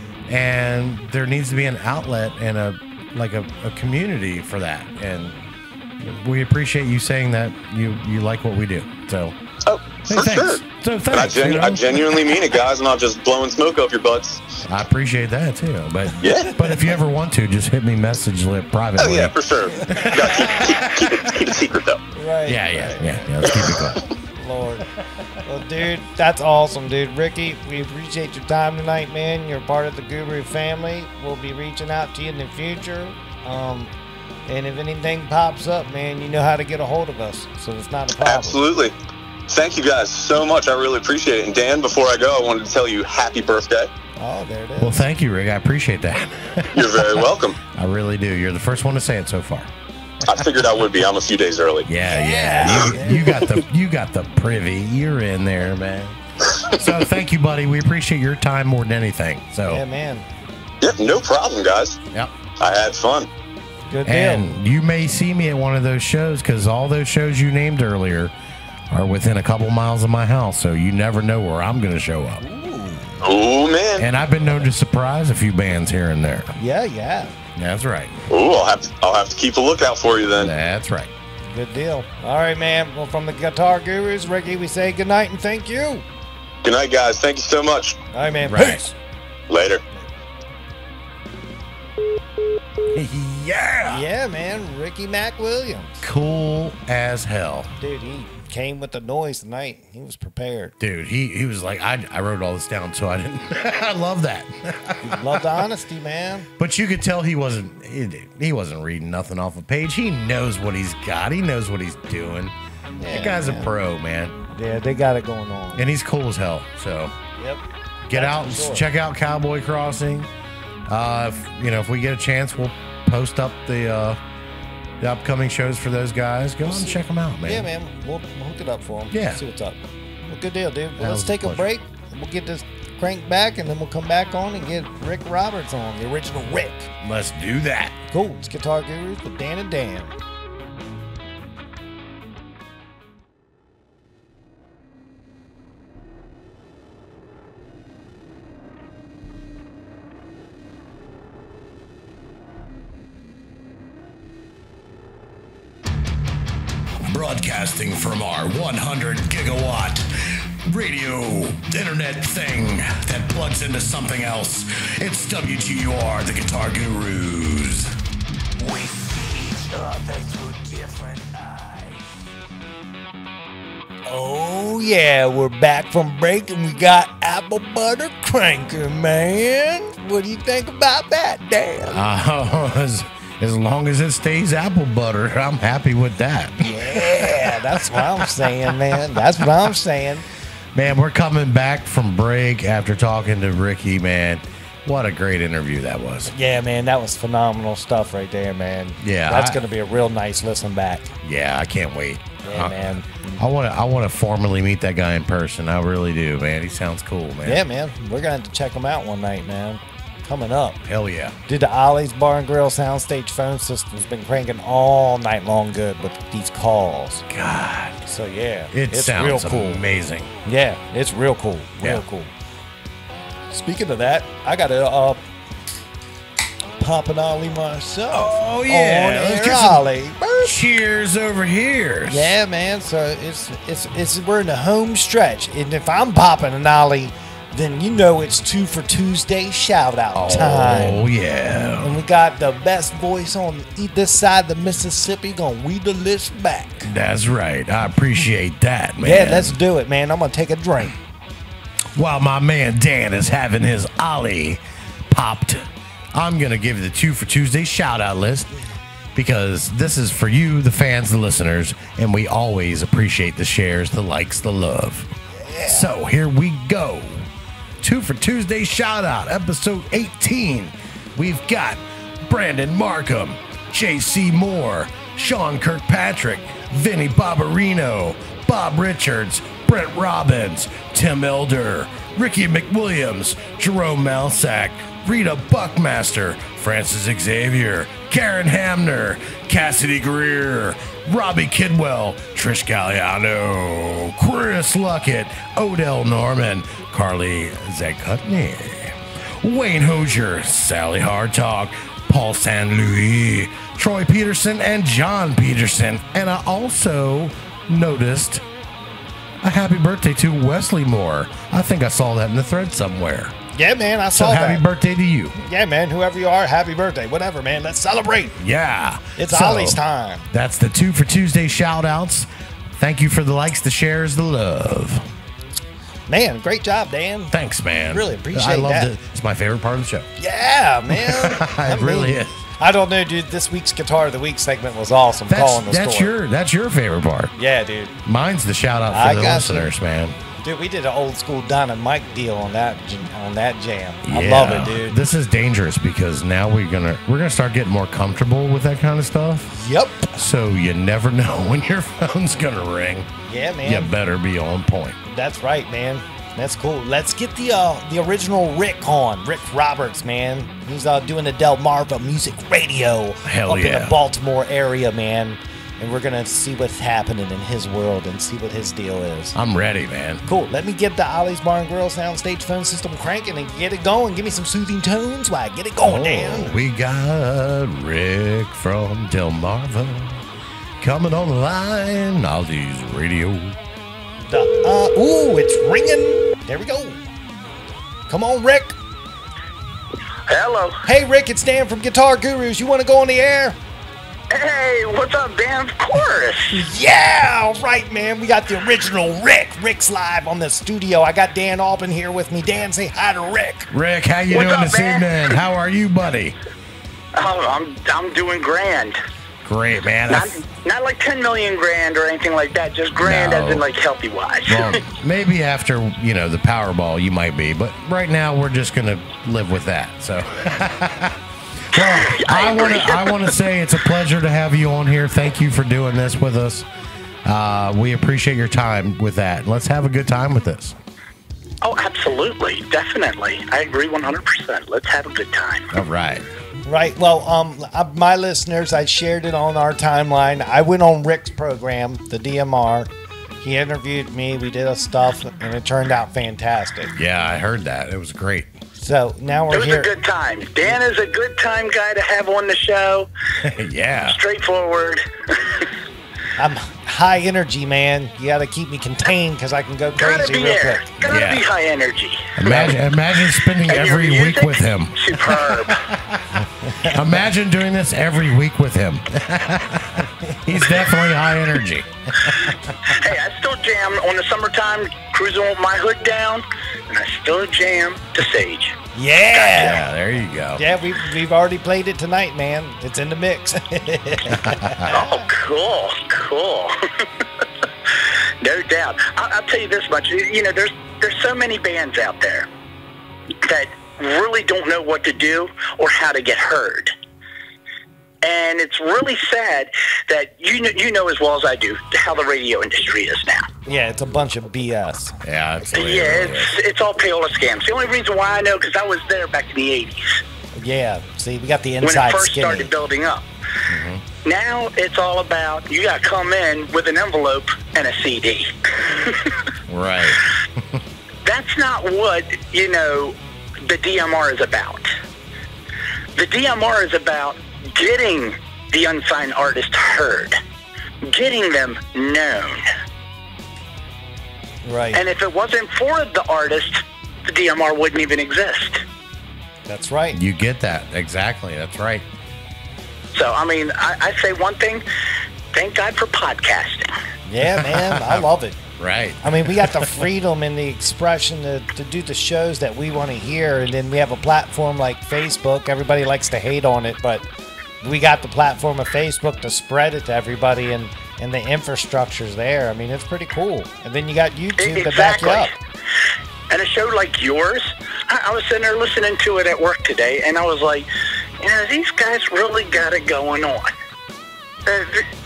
and there needs to be an outlet and a like a, a community for that. And we appreciate you saying that you you like what we do. So. Oh, Hey, for thanks. sure. So And thanks. I, genu- you know? I genuinely mean it, guys. I'm not just blowing smoke up your butts. I appreciate that too. But Yeah. but if you ever want to, just hit me message li- privately. Oh, yeah, for sure. You gotta keep, keep, keep, it, keep it secret, though. Right. yeah, yeah, yeah, yeah. Let's keep it going. Lord. Well, dude, that's awesome, dude. Ricky, we appreciate your time tonight, man. You're part of the Guru family. We'll be reaching out to you in the future. Um, and if anything pops up, man, you know how to get a hold of us. So it's not a problem. Absolutely. Thank you guys so much. I really appreciate it. And Dan, before I go, I wanted to tell you happy birthday. Oh, there it is. Well, thank you, Rick. I appreciate that. You're very welcome. I really do. You're the first one to say it so far. I figured I would be. I'm a few days early. Yeah, yeah. You, you got the you got the privy. You're in there, man. So thank you, buddy. We appreciate your time more than anything. So Yeah, man. Yep, no problem, guys. Yep. I had fun. Good deal. And you may see me at one of those shows because all those shows you named earlier are within a couple miles of my house, so you never know where I'm going to show up. Oh, man. And I've been known to surprise a few bands here and there. Yeah, yeah. That's right. Ooh, I'll have to, I'll have to keep a lookout for you then. That's right. Good deal. All right, man. Well, from the Guitar Gurus, Ricky, we say good night and thank you. Good night, guys. Thank you so much. All right, man. Right. Peace. Later. Yeah. Yeah, man. Ricky Macwilliams. Cool as hell. Dude, he came with the noise tonight. He was prepared. Dude, he, he was like, I, I wrote all this down, so I didn't. I love that. Love the honesty, man. But you could tell he wasn't he, he wasn't reading nothing off a page. He knows what he's got. He knows what he's doing. Yeah, that guy's man. a pro, man. Yeah, they got it going on. And he's cool as hell. So Yep. get That's out for and sure. check out Cowboy Crossing. Uh, if, you know, if we get a chance, we'll post up the uh, the upcoming shows for those guys. Go out and check them out, man. Yeah, man. We'll, we'll hook it up for them. Yeah. See what's up. Well, good deal, dude. Well, That let's was a take a pleasure. break. And we'll get this crank back, and then we'll come back on and get Rick Roberts on, the original Rick. Let's do that. Cool. It's Guitar Gurus with Dan and Dan. Broadcasting from our one hundred gigawatt radio internet thing that plugs into something else. It's W G U R, the Guitar Gurus. We see each other through different eyes. Oh, yeah. We're back from break, and we got apple butter cranking, man. What do you think about that, Dan? Uh, as, as long as it stays apple butter, I'm happy with that. Yeah, that's what I'm saying, man. That's what I'm saying. Man, we're coming back from break after talking to Ricky, man. What a great interview that was. Yeah, man, that was phenomenal stuff right there, man. Yeah, That's I- going to be a real nice listen back. Yeah, I can't wait. Yeah, Uh, man. I want to I want to formally meet that guy in person. I really do, man. He sounds cool, man. Yeah, man. We're going to have to check him out one night, man. Coming up. Hell yeah. Dude, the Ollie's Bar and Grill soundstage phone system's been cranking all night long good with these calls. God. So, yeah. It it's sounds real cool. amazing. Yeah, it's real cool. Real Yeah. cool. Speaking of that, I got a uh, poppin' Ollie myself. Oh, yeah. On Let's air get some Ollie. Cheers over here. Yeah, man. So it's it's it's we're in the home stretch, and if I'm popping an Ollie, then you know it's two for Tuesday Shout-Out time. Oh, yeah. And we got the best voice on this side of the Mississippi gonna weed the list back. That's right. I appreciate that, man. Yeah, let's do it, man. I'm gonna take a drink. While my man Dan is having his Ollie popped, I'm going to give you the two for Tuesday shout-out list because this is for you, the fans, the listeners, and we always appreciate the shares, the likes, the love. Yeah. So here we go. Two for Tuesday shout-out, episode eighteen. We've got Brandon Markham, J C Moore, Sean Kirkpatrick, Vinny Barbarino, Bob Richards, Brent Robbins, Tim Elder, Ricky Macwilliams, Jerome Malsack, Rita Buckmaster, Francis Xavier, Karen Hamner, Cassidy Greer, Robbie Kidwell, Trish Galliano, Chris Luckett, Odell Norman, Carly Zegutney, Wayne Hosier, Sally Hartog, Paul San Louis, Troy Peterson, and John Peterson. And I also noticed a happy birthday to Wesley Moore. I think I saw that in the thread somewhere. Yeah, man, I So saw happy that. birthday to you. Yeah, man, whoever you are, happy birthday. Whatever, man. Let's celebrate. Yeah. It's So, Ollie's time. That's the two for Tuesday shout-outs. Thank you for the likes, the shares, the love. Man, great job, Dan. Thanks, man. Really appreciate I love that. it. It's my favorite part of the show. Yeah, man. It I really mean, is. I don't know, dude. This week's Guitar of the Week segment was awesome. That's, calling the that's store. your that's your favorite part. Yeah, dude. Mine's the shout-out for I the got listeners, you. man. Dude, we did an old school Don and Mike deal on that j- on that jam. I Yeah. love it, dude. This is dangerous because now we're gonna we're gonna start getting more comfortable with that kind of stuff. Yep. So you never know when your phone's gonna ring. Yeah, man. You better be on point. That's right, man. That's cool. Let's get the uh, the original Rick on. Rick Roberts, man. He's uh, doing the DelmarvaMusic Radio Hell up in yeah. the Baltimore area, man. And we're gonna see what's happening in his world and see what his deal is. I'm ready, man. Cool. Let me get the Ollie's Bar and Grill soundstage phone system cranking and get it going. Give me some soothing tones. Why? Get it going, Dan. Oh, we got Rick from Delmarva coming on the line. Ollie's Radio. The, uh, ooh, it's ringing. There we go. Come on, Rick. Hello. Hey, Rick, it's Dan from Guitar Gurus. You want to go on the air? Hey, what's up, Dan? Of course. Yeah, all right, man. We got the original Rick. Rick's live on the studio. I got Dan Albin here with me. Dan, say hi to Rick. Rick, how you What's doing up, this man? evening? How are you, buddy? Oh, I'm I'm doing grand. Great, man. Not not like ten million grand or anything like that. Just grand No. as in like healthy wise. Well, maybe after, you know, the Powerball you might be, but right now we're just going to live with that. So, well, I want to I want to say it's a pleasure to have you on here. Thank you for doing this with us. Uh, we appreciate your time with that. Let's have a good time with this. Oh, absolutely. Definitely. I agree one hundred percent. Let's have a good time. All right. Right. Well, um, uh, my listeners, I shared it on our timeline. I went on Rick's program, the D M R. He interviewed me. We did a stuff, and it turned out fantastic. Yeah, I heard that. It was great. So now we're It was here. a good time. Dan is a good time guy to have on the show. Yeah. Straightforward. I'm high energy, man. You got to keep me contained because I can go Gotta crazy be real there. quick. Gotta Yeah. be high energy. Imagine, imagine spending And your every music? week with him. Superb. Imagine doing this every week with him. He's definitely high energy. Hey, I still jam on the summertime, cruising with my hood down, and I still jam to Sage. Yeah. Yeah, there you go. Yeah, we've, we've already played it tonight, man. It's in the mix. Oh, cool, cool. No doubt. I'll, I'll tell you this much. You know, there's there's so many bands out there that really don't know what to do or how to get heard. And it's really sad that you know, you know as well as I do how the radio industry is now. Yeah, it's a bunch of B S. Yeah, it's Yeah, it's it's all payola scams. The only reason why I know because I was there back in the eighties Yeah, see, we got the when inside it first skinny. started building up. Mm-hmm. Now it's all about you got to come in with an envelope and a C D. Right. That's not what, you know, the D M R is about. The D M R is about getting the unsigned artist heard, getting them known. Right. And if it wasn't for the artist, the D M R wouldn't even exist. That's right. You get that. Exactly. That's right. So, I mean, I, I say one thing, thank God for podcasting. Yeah, man, I love it. Right. I mean, we got the freedom and the expression to, to do the shows that we want to hear, and then we have a platform like Facebook. Everybody likes to hate on it, but we got the platform of Facebook to spread it to everybody, and, and the infrastructure's there. I mean, it's pretty cool. And then you got YouTube to back you up. And a show like yours, I, I was sitting there listening to it at work today, and I was like, you know, these guys really got it going on. Uh,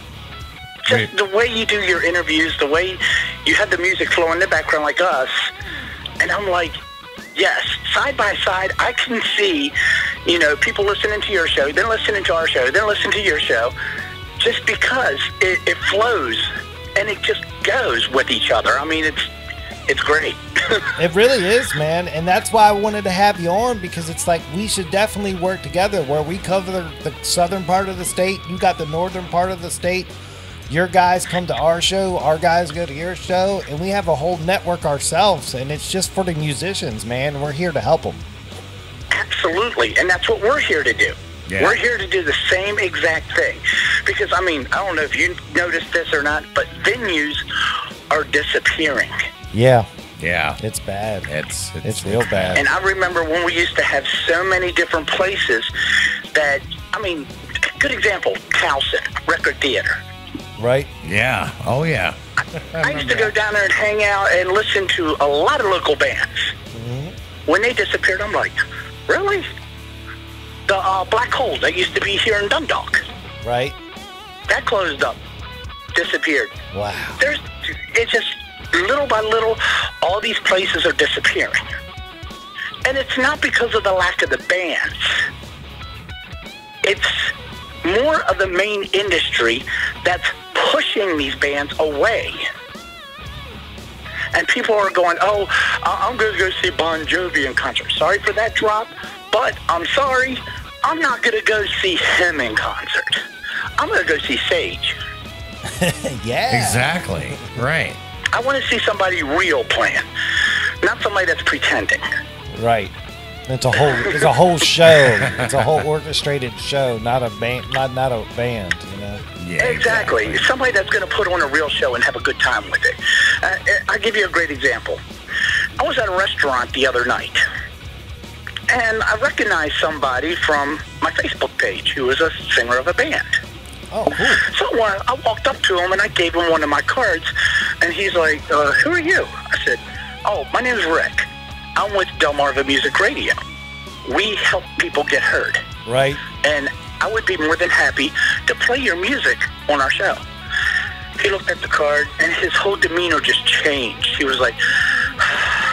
just the way you do your interviews, the way you have the music flowing in the background like us, and I'm like, yes, side by side, I can see, you know, people listening to your show, then listening to our show, then listening to your show, just because it, it flows and it just goes with each other. I mean, it's it's great. It really is, man. And that's why I wanted to have you on, because it's like we should definitely work together where we cover the, the southern part of the state. You got the northern part of the state. Your guys come to our show. Our guys go to your show. And we have a whole network ourselves. And it's just for the musicians, man. We're here to help them. Absolutely. And that's what we're here to do. Yeah. We're here to do the same exact thing. Because, I mean, I don't know if you noticed this or not, but venues are disappearing. Yeah. Yeah. It's bad. It's it's, it's real bad. And I remember when we used to have so many different places that, I mean, good example, Towson Record Theater. Right? Yeah. Oh, yeah. I used to go down there and hang out and listen to a lot of local bands. Mm-hmm. When they disappeared, I'm like, really? The uh, Black Hole that used to be here in Dundalk. Right. That closed up. Disappeared. Wow. There's, it's just, little by little, all these places are disappearing. And it's not because of the lack of the bands. It's more of the main industry that's pushing these bands away. And people are going, oh, I'm going to go see Bon Jovi in concert. Sorry for that drop, but I'm sorry, I'm not going to go see him in concert. I'm going to go see Sage. Yeah. Exactly. Right. I want to see somebody real playing, not somebody that's pretending. Right. It's a whole it's a whole show. It's a whole orchestrated show, not a band not not a band, you know. Yeah. Exactly. exactly. Somebody that's going to put on a real show and have a good time with it. Uh, I'll give you a great example. I was at a restaurant the other night, and I recognized somebody from my Facebook page who was a singer of a band. Oh, cool. So uh, I walked up to him and I gave him one of my cards, and he's like, uh, who are you? I said, oh, my name's Rick. I'm with DelmarvaMusic Radio. We help people get heard. Right. And I would be more than happy to play your music on our show. He looked at the card, and his whole demeanor just changed. He was like,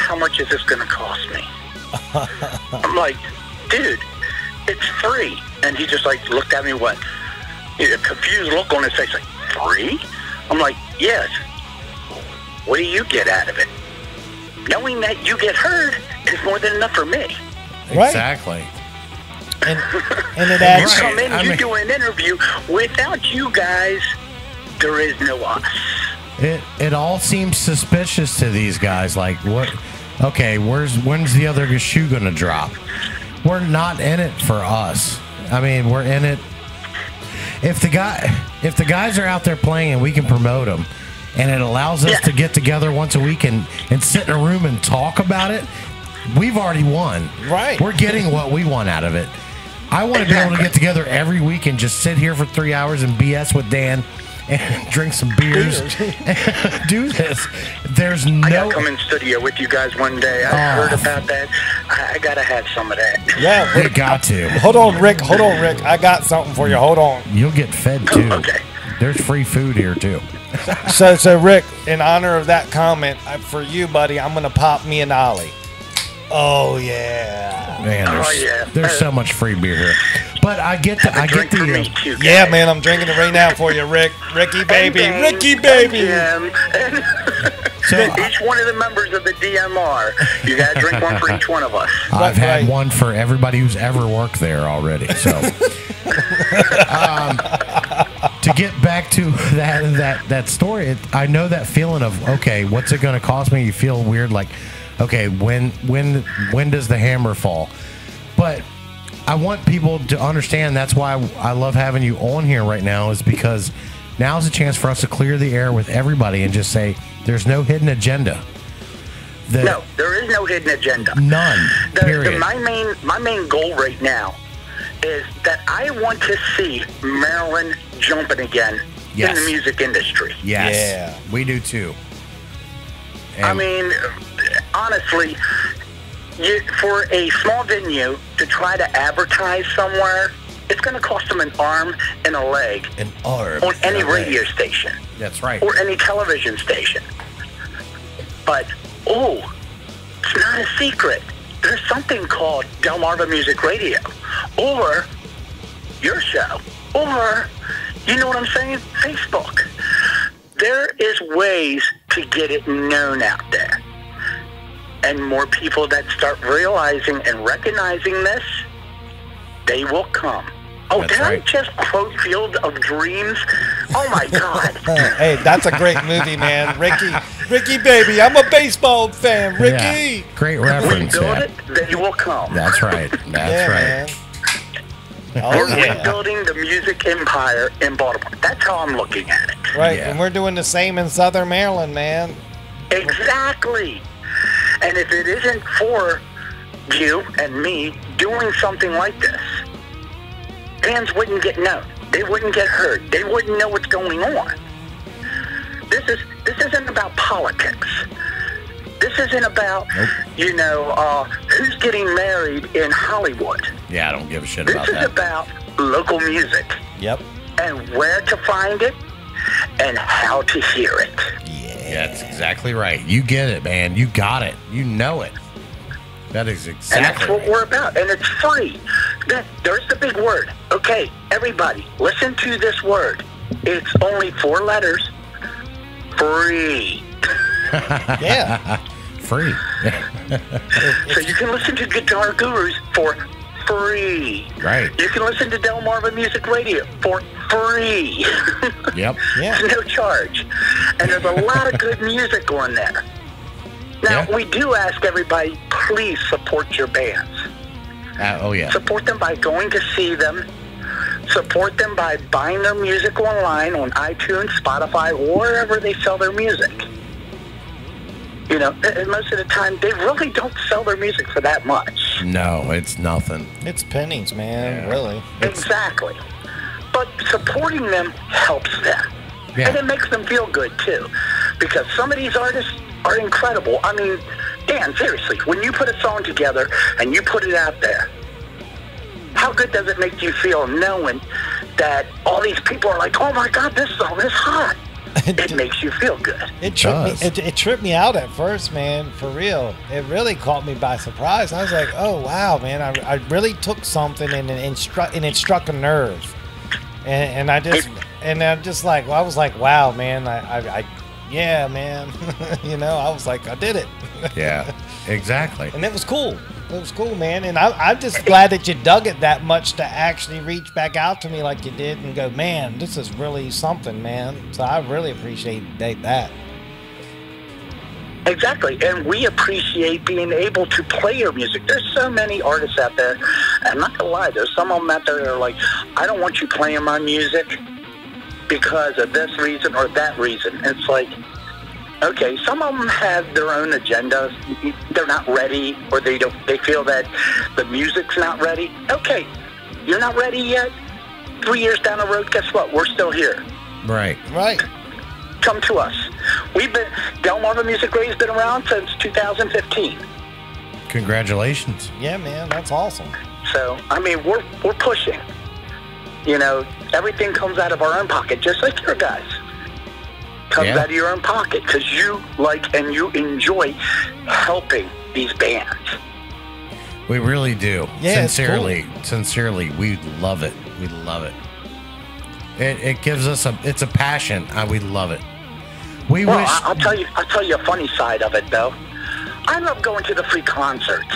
how much is this going to cost me? I'm like, dude, it's free. And he just like looked at me and went, a confused look on his face, like, free? I'm like, yes. What do you get out of it? Knowing that you get heard is more than enough for me. Right. Exactly. And, and it You actually, come in, I you mean- do an interview. Without you guys, there is no us. It it all seems suspicious to these guys. Like, what? Okay, where's when's the other shoe gonna drop? We're not in it for us. I mean, we're in it. If the guy, if the guys are out there playing and we can promote them, and it allows us Yeah. to get together once a week and and sit in a room and talk about it, we've already won. Right. We're getting what we want out of it. I want to be able to get together every week and just sit here for three hours and B S with Dan and drink some beers and do this. There's I no. gotta come in studio with you guys one day. I Oh. heard about that. I, I gotta have some of that. yeah. We got to. Hold on, Rick. Hold on, Rick. I got something for you. Hold on. You'll get fed too. Okay. There's free food here too. So, so Rick, in honor of that comment, I, for you, buddy, I'm gonna pop me an Ollie. Oh yeah. Man, there's, Oh, yeah. there's so much free beer here. But I get the, Have a I drink get for the. me uh, too, guys. Yeah, man, I'm drinking it right now for you, Rick. Ricky baby, And Ricky Dave, baby. and Jim, So and each one of the members of the D M R. You gotta drink one for each one of us. I've had right. one for everybody who's ever worked there already. So, um, to get back to that that that story, it, I know that feeling of okay, what's it going to cost me? You feel weird, like okay, when when when does the hammer fall? But I want people to understand that's why I love having you on here right now, is because now's a chance for us to clear the air with everybody and just say there's no hidden agenda. The, No, there is no hidden agenda. None. The, period. the, my main my main goal right now is that I want to see Maryland jumping again Yes. in the music industry. Yes. Yeah. We do too. I And- mean, honestly, you, for a small venue to try to advertise somewhere, it's going to cost them an arm and a leg An arm. on any and a leg. radio station That's right. or any television station. But, oh, it's not a secret. There's something called DelmarvaMusic Radio, or your show, or, you know what I'm saying, Facebook. There is ways to get it known out there. And more people that start realizing and recognizing this, they will come. Oh, That's did right. I just quote Field of Dreams? Oh, my God. Hey, that's a great movie, man. Ricky, Ricky baby, I'm a baseball fan. Ricky. Yeah. Great We reference. build Yeah. it, they will come. That's right. That's yeah, right. man. Oh, We're yeah. rebuilding the music empire in Baltimore. That's how I'm looking at it. Right, Yeah. and we're doing the same in Southern Maryland, man. Exactly. And if it isn't for you and me doing something like this, fans wouldn't get known. They wouldn't get heard. They wouldn't know what's going on. This is this isn't about politics. This isn't about, Nope. you know, uh, who's getting married in Hollywood. Yeah, I don't give a shit This about is that. about local music Yep. and where to find it and how to hear it. Yeah, that's exactly right. You get it, man. You got it. You know it. That is And that's exactly what right. we're about. And it's free. That, there's the big word. Okay, everybody, listen to this word. It's only four letters. Free. Yeah. Free. So you can listen to Guitar Gurus for free. Right. You can listen to Delmarva Music Radio for free. Yep. Yeah. No charge. And there's a lot of good music on there. Now, Yeah. we do ask everybody, please support your bands. Uh, oh, yeah. Support them by going to see them. Support them by buying their music online on iTunes, Spotify, or wherever they sell their music. You know, and most of the time, they really don't sell their music for that much. No, it's nothing. It's pennies, man, Yeah. really. Exactly. But supporting them helps them. Yeah. And it makes them feel good, too. Because some of these artists are incredible. I mean, Dan, seriously, when you put a song together and you put it out there, how good does it make you feel knowing that all these people are like, oh my God, this song is hot. it makes you feel good. It tripped me. It, it tripped me out at first, man. For real, it really caught me by surprise. I was like, "Oh wow, man! I, I really took something and it struck and it struck a nerve." And, and I just and I just like well, I was like, "Wow, man! I, I, I yeah, man! you know, I was like, I did it." Yeah, exactly. And it was cool. It was cool, man. And I, I'm just glad that you dug it that much to actually reach back out to me like you did and go, man, this is really something, man. So I really appreciate that. Exactly. And we appreciate being able to play your music. There's so many artists out there. I'm not going to lie. There's some of them out there that are like, I don't want you playing my music because of this reason or that reason. It's like, okay, some of them have their own agendas. They're not ready, or they don't. They feel that the music's not ready. Okay, you're not ready yet. Three years down the road, guess what? We're still here. Right. Right. Come to us. We've been DelmarvaMusic Radio's been around since two thousand fifteen. Congratulations. Yeah, man, that's awesome. So I mean, we're we're pushing. You know, everything comes out of our own pocket, just like your guys. Comes Yeah. out of your own pocket because you like and you enjoy helping these bands. We really do. Yeah, it's sincerely, sincerely, we love it. We love it. It it gives us a it's a passion. Uh, we love it. We Well, wish. I, I'll tell you. I'll tell you a funny side of it, though. I love going to the free concerts.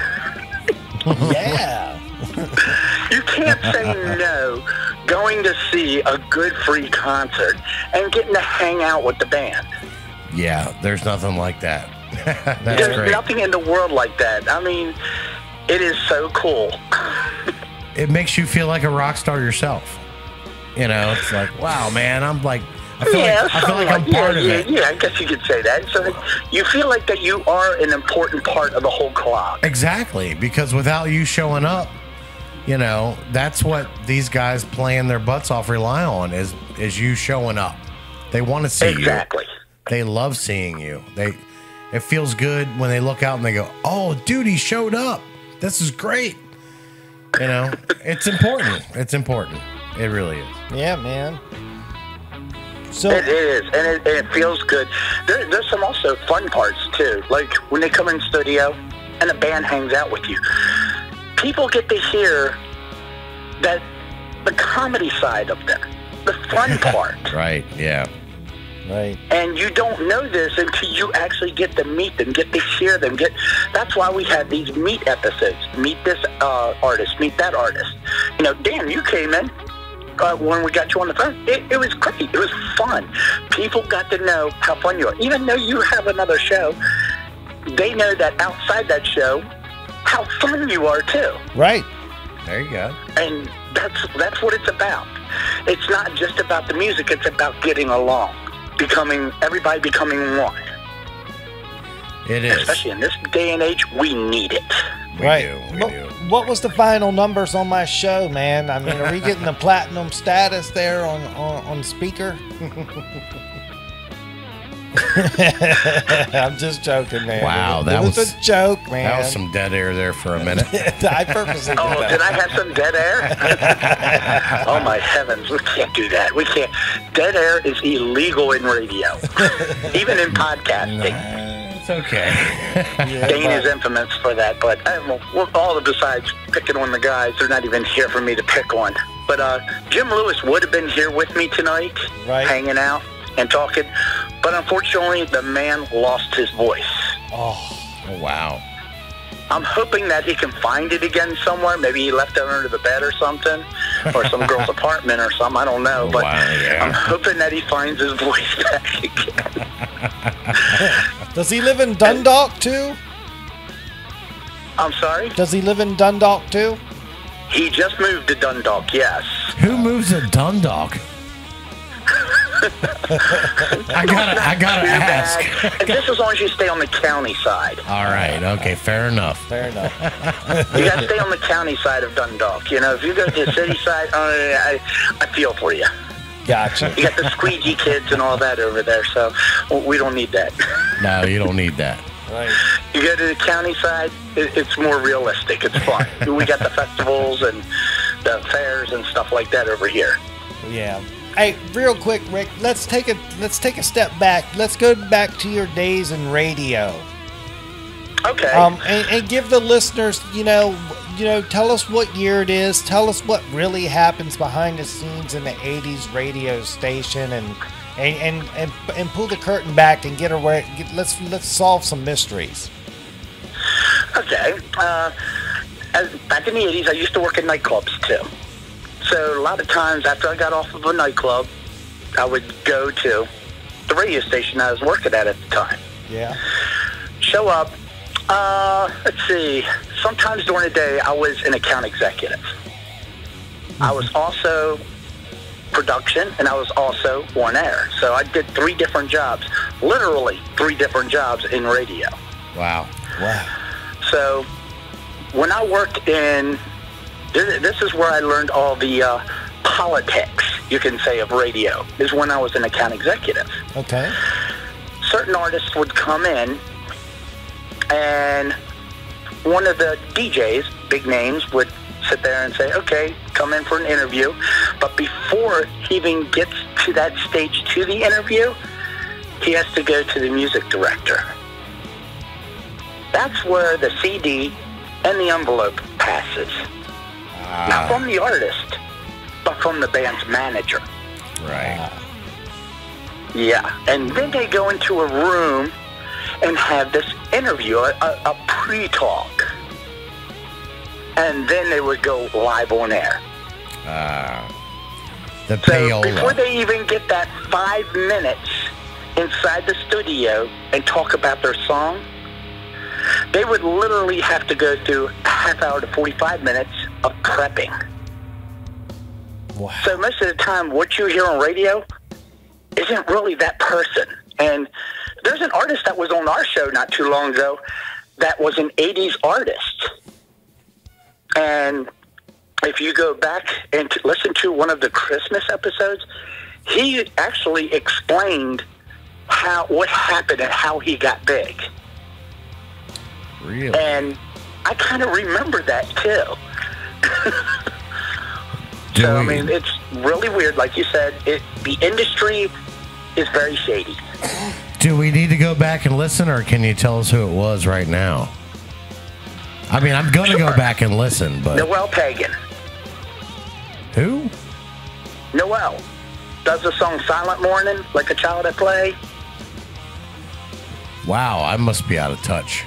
Yeah. You can't say no going to see a good free concert and getting to hang out with the band. Yeah, there's nothing like that. That's There's great. nothing in the world like that. I mean, it is so cool. It makes you feel like a rock star yourself. You know, it's like, wow, man, I'm like, I feel yeah, like I feel like I'm something part yeah, of yeah, it. Yeah, I guess you could say that. So you feel like that you are an important part of the whole club. Exactly, because without you showing up, you know, that's what these guys playing their butts off rely on is is you showing up. They want to see Exactly. you. They love seeing you. They it feels good when they look out and they go, "Oh, dude, he showed up. This is great." You know, it's important. It's important. It really is. Yeah, man. So It is, and it, and it feels good. There, there's some also fun parts, too. Like when they come in studio and the band hangs out with you. People get to hear that the comedy side of them, the fun part. Right, yeah. Right. And you don't know this until you actually get to meet them, get to hear them. Get That's why we have these meet episodes. Meet this uh, artist, meet that artist. You know, Dan, you came in. Uh, when we got you on the phone, it, it was great. It was fun. People got to know how fun you are. Even though you have another show, they know that outside that show, how fun you are too. Right. There you go. And that's that's what it's about. It's not just about the music. It's about getting along, becoming everybody becoming one. It is. Especially in this day and age, we need it. We right. do. We what, do. what was the final numbers on my show, man? I mean, are we getting the platinum status there on on, on speaker? I'm just joking, man. Wow, it, that it was, was- a joke, man. That was some dead air there for a minute. I purposely did Oh, that. did I have some dead air? Oh my heavens, we can't do that. We can't. Dead air is illegal in radio, even in podcasting. It's okay. Yeah, Dane but- is infamous for that, but I, well, well, all the besides picking on the guys, they're not even here for me to pick on. But uh, Jim Lewis would have been here with me tonight, Right. hanging out and talking, but unfortunately, the man lost his voice. Oh, Oh, wow. I'm hoping that he can find it again somewhere. Maybe he left it under the bed or something, or some girl's apartment or something. I don't know, but Wow, yeah. I'm hoping that he finds his voice back again. does he live in Dundalk too? I'm sorry? Does he live in Dundalk too? He just moved to Dundalk, yes. Who moves to Dundalk? I gotta, I gotta Too ask. bad. And just as long as you stay on the county side. All right. Okay. Fair enough. Fair enough. You got to stay on the county side of Dundalk. You know, if you go to the city side, uh, I, I feel for you. Gotcha. You got the squeegee kids and all that over there, so we don't need that. No, you don't need that. Right. You go to the county side, it, it's more realistic. It's fun. We got the festivals and the fairs and stuff like that over here. Yeah. Hey, real quick, Rick. Let's take a let's take a step back. Let's go back to your days in radio. Okay. Um, and, and give the listeners, you know, you know, tell us what year it is. Tell us what really happens behind the scenes in the eighties radio station, and and and and, and pull the curtain back and get away. Get, let's let's solve some mysteries. Okay. Uh, as, back in the eighties, I used to work in nightclubs too. So a lot of times after I got off of a nightclub, I would go to the radio station I was working at at the time. Yeah. Show up. Uh, let's see. Sometimes during the day, I was an account executive. Mm-hmm. I was also production, and I was also on air. So I did three different jobs, literally three different jobs in radio. Wow. Wow. So when I worked in, this is where I learned all the uh, politics, you can say, of radio, is when I was an account executive. Okay. Certain artists would come in, and one of the D Js, big names, would sit there and say, okay, come in for an interview. But before he even gets to that stage to the interview, he has to go to the music director. That's where the C D and the envelope passes. Ah. Not from the artist, but from the band's manager. Right. Yeah. And then they go into a room and have this interview, a, a pre-talk. And then they would go live on air. Uh, the so payola. Before they even get that five minutes inside the studio and talk about their song, they would literally have to go through a half hour to forty-five minutes of prepping. Wow. So most of the time, what you hear on radio isn't really that person. And there's an artist that was on our show not too long ago that was an eighties artist. And if you go back and listen to one of the Christmas episodes, he actually explained how what happened and how he got big. Really? And I kind of remember that too. So, I mean, it's really weird. Like you said, it, the industry is very shady. Do we need to go back and listen, or can you tell us who it was right now? I mean, I'm going to Sure. go back and listen, but... Noel Pagan. Who? Noel. Does the song Silent Morning, Like a Child at Play. Wow, I must be out of touch.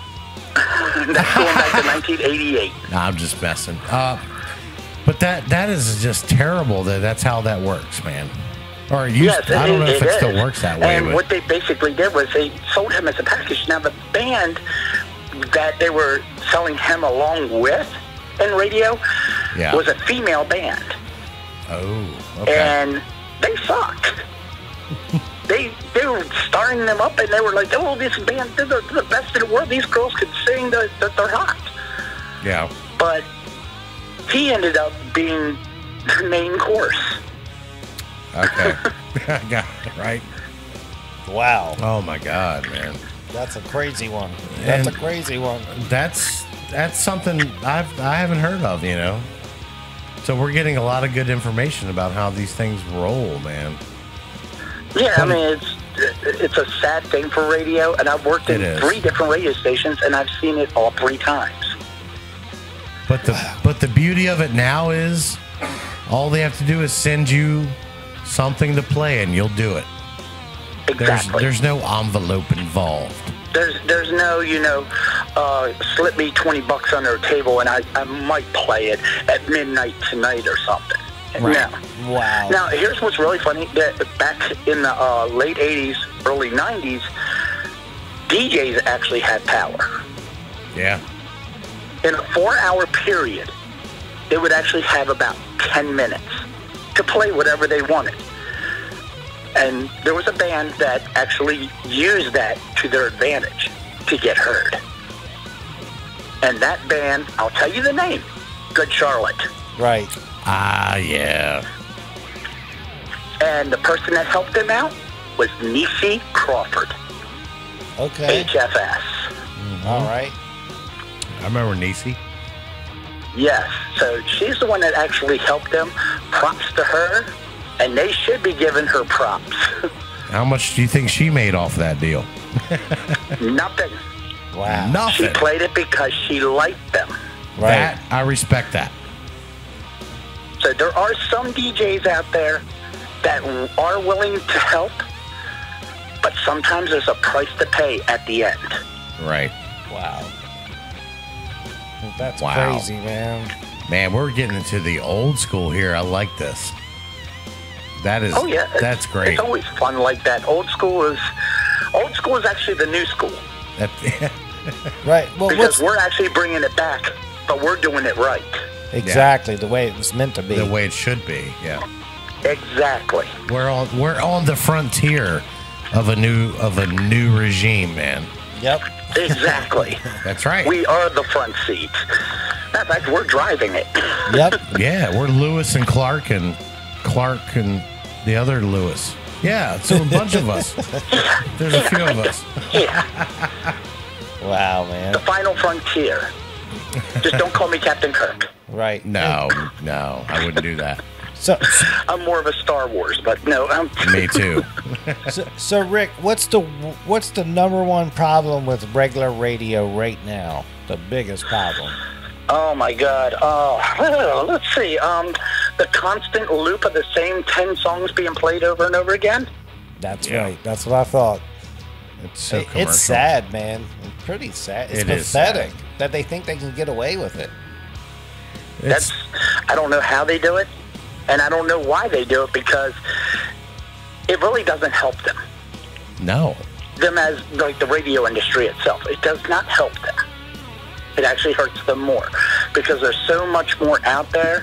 That's going back to nineteen eighty-eight. Nah, I'm just messing. Uh, but that that is just terrible that that's how that works, man. Or it used, Yes, I it- don't know it- if it it still is. works that way. And but what they basically did was they sold him as a package. Now, the band that they were selling him along with in radio Yeah. was a female band. Oh, okay. And they sucked. they they were starring them up, and they were like, oh, this band, they're the, they're the best in the world. These girls could sing, they're, they're, they're hot. Yeah. But he ended up being the main course. Okay. I got it, right? Wow. Oh, my God, man. That's a crazy one. That's And a crazy one. That's that's something I've I haven't heard of, you know. So we're getting a lot of good information about how these things roll, man. Yeah, I mean, it's it's a sad thing for radio, and I've worked in It is. three different radio stations, and I've seen it all three times. But the but the beauty of it now is all they have to do is send you something to play, and you'll do it. Exactly. There's there's no envelope involved. There's there's no, you know, uh, slip me twenty bucks under a table, and I, I might play it at midnight tonight or something. Right. No. Wow. Now, here's what's really funny. That back in the uh, late eighties, early nineties, D Js actually had power. Yeah. In a four-hour period, they would actually have about ten minutes to play whatever they wanted. And there was a band that actually used that to their advantage to get heard. And that band, I'll tell you the name, Good Charlotte. Right. Ah, yeah. And the person that helped them out was Niecy Crawford. Okay. H F S. Mm-hmm. All right. I remember Niecy. Yes. So she's the one that actually helped them. Props to her. and they should be giving her props. How much do you think she made off that deal? Nothing. Wow. Nothing. She played it because she liked them. Right. That, I respect that. So there are some D Js out there that are willing to help, but sometimes there's a price to pay at the end. Right. Wow. That's Wow. crazy, man. Man, we're getting into the old school here. I like this. That is, Oh yeah, that's it's, great. It's always fun like that. Old school is, old school is actually the new school. That, Right. Well, because what's we're actually bringing it back, but we're doing it right. exactly the way it was meant to be? the way it should be. Yeah. Exactly. We're on we're on the frontier of a new of a new regime, man. Yep. Exactly. That's right. We are the front seat. In fact, we're driving it. Yep. Yeah, we're Lewis and Clark and Clark and the other Lewis. Yeah, so a bunch of us. There's a few of us. Yeah. Wow, man. The final frontier. Just don't call me Captain Kirk. Right. No, no, I wouldn't do that. So, I'm more of a Star Wars, but no. I'm Me too. so, so Rick, what's the what's the number one problem with regular radio right now? The biggest problem. Oh my God. Oh, let's see. Um, the constant loop of the same ten songs being played over and over again. That's Yeah. right. That's what I thought. It's so It- commercial. it's sad, man. It's pretty sad. It's It is pathetic sad. that they think they can get away with it. It's, That's. I don't know how they do it, and I don't know why they do it because it really doesn't help them. no. Them as like the radio industry itself. It does not help them. It actually hurts them more because there's so much more out there.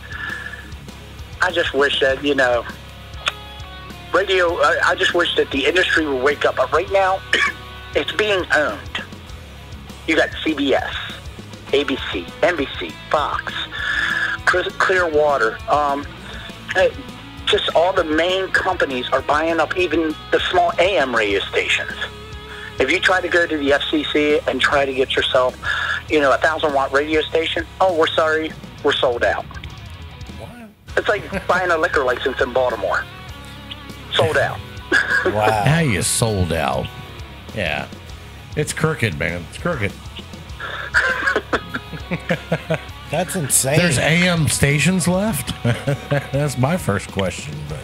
I just wish that, you know, radio, I, I just wish that the industry would wake up. But right now, it's being owned. You got C B S, A B C, N B C, Fox, Clearwater. Um, just all the main companies are buying up even the small A M radio stations. If you try to go to the F C C and try to get yourself, you know, a thousand watt radio station, oh, we're sorry, we're sold out. What? It's like buying a liquor license in Baltimore. Sold out. Wow. Now you sold out. Yeah. It's crooked, man. It's crooked. That's insane. There's A M stations left? That's my first question. But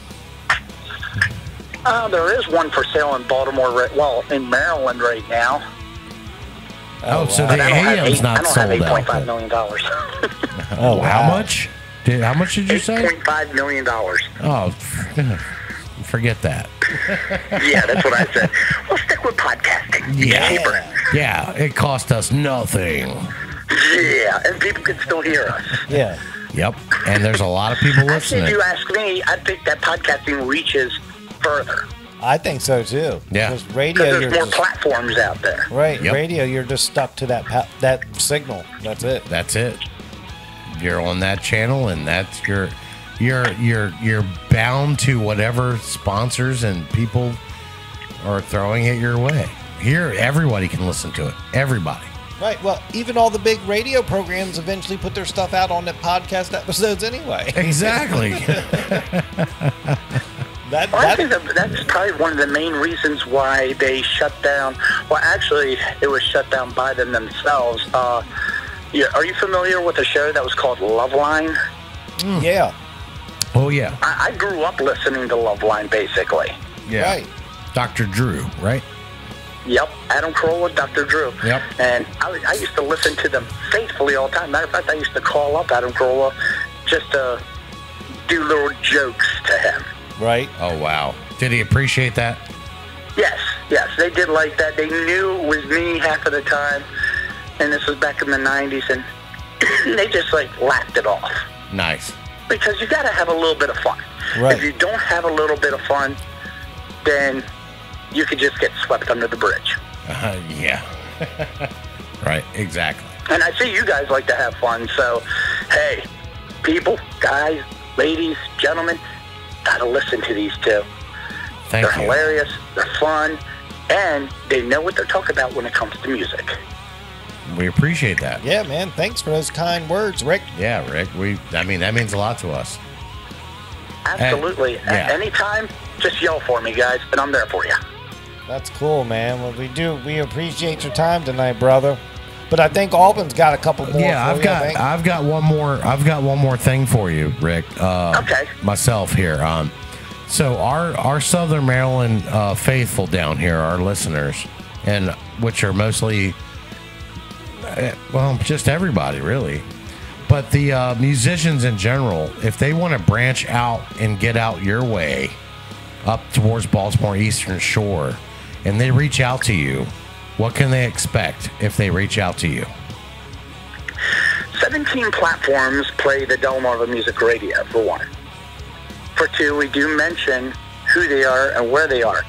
Uh, there is one for sale in Baltimore, right, well, in Maryland right now. Oh, so But the I don't have A M's eight- not I don't sold have eight point out. five million dollars. Oh, How wow. much? Did, how much did you eight say? point five million dollars. Oh, forget that. Yeah, that's what I said. We'll stick with podcasting. Yeah. Cheaper. Yeah, it cost us nothing. Yeah, and people can still hear us. Yeah. Yep. And there's a lot of people Actually, if listening. you ask me, I think that podcasting reaches further. I think so too. Yeah. Because radio, Because you're there's more just, platforms out there. right. Yep. Radio, you're just stuck to that pa- that signal. That's it. That's it. You're on that channel, and that's your, you're you're you're bound to whatever sponsors and people are throwing it your way. Here, everybody can listen to it. Everybody. Right. Well, even all the big radio programs eventually put their stuff out on the podcast episodes anyway. Exactly. That, Well, I that think that that's probably one of the main reasons why they shut down. Well, actually, it was shut down by them themselves. Uh, yeah, are you familiar with a show that was called Loveline? yeah. Oh yeah. I, I grew up listening to Loveline, basically. Yeah. Right. Doctor Drew, right? Yep, Adam Carolla, Doctor Drew. Yep. And I, was- I used to listen to them faithfully all the time. Matter of fact, I used to call up Adam Carolla just to do little jokes to him. Right. Oh wow. Did he appreciate that? Yes, yes, they did like that. They knew it was me half of the time, and this was back in the nineties, and they just like laughed it off. Nice. Because you got to have a little bit of fun. Right. If you don't have a little bit of fun, then you could just get swept under the bridge. Uh, yeah. Right. Exactly. And I see you guys like to have fun, so hey, people, guys, ladies, gentlemen, gotta listen to these two. Thank they're you. hilarious, they're fun, and they know what they're talking about when it comes to music. We appreciate that. Yeah, man. Thanks for those kind words, Rick. Yeah, Rick. We. I mean, that means a lot to us. Absolutely. And, yeah. At any time, just yell for me, guys, and I'm there for you. That's cool, man. Well, we do. We appreciate your time tonight, brother. But I think Albin's got a couple more. Yeah, for I've you, got I think. I've got one more I've got one more thing for you, Rick. Uh, okay. Myself here. Um, so our our Southern Maryland uh, faithful down here, our listeners, and which are mostly, uh, well, just everybody really, but the uh, musicians in general, if they want to branch out and get out your way, up towards Baltimore Eastern Shore, and they reach out to you, what can they expect if they reach out to you? seventeen platforms play the DelmarvaMusic radio, for one. For two, we do mention who they are and where they are.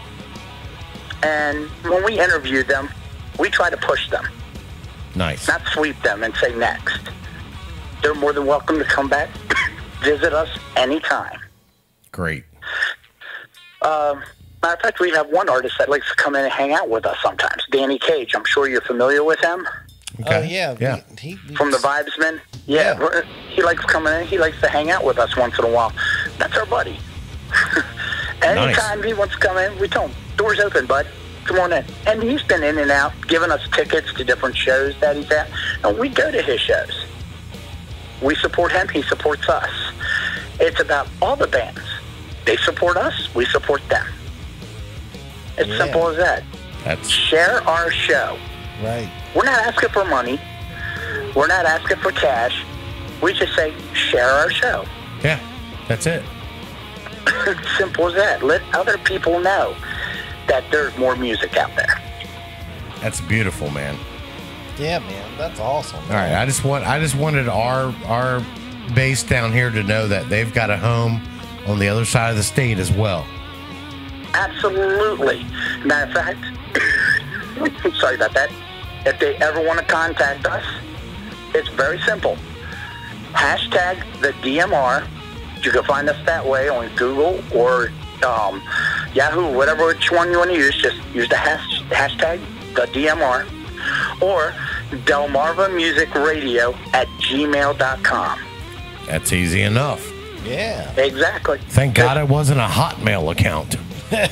And when we interview them, we try to push them. Nice. Not sweep them and say next. They're more than welcome to come back, visit us anytime. Great. Um, matter of fact, we have one artist that likes to come in and hang out with us sometimes. Danny Cage. I'm sure you're familiar with him. Okay. Oh, yeah. Yeah. He, he, From the Vibesman. Yeah, yeah. He likes coming in. He likes to hang out with us once in a while. That's our buddy. Anytime nice. He wants to come in, we tell him, door's open, bud. Come on in. And he's been in and out, giving us tickets to different shows that he's at. And we go to his shows. We support him. He supports us. It's about all the bands. They support us. We support them. It's yeah. simple as that. That's... Share our show. Right. We're not asking for money. We're not asking for cash. We just say, share our show. Yeah, that's it. Simple as that. Let other people know that there's more music out there. That's beautiful, man. Yeah, man. That's awesome. Man. All right, I just want I just wanted our our base down here to know that they've got a home on the other side of the state as well. Absolutely. Matter of fact, sorry about that. If they ever want to contact us, it's very simple. Hashtag the D M R. You can find us that way on Google or um, Yahoo, whatever which one you want to use. Just use the hash, hashtag the D M R or DelmarvaMusicRadio at gmail dot com. That's easy enough. Yeah. Exactly. Thank God it wasn't a Hotmail account. I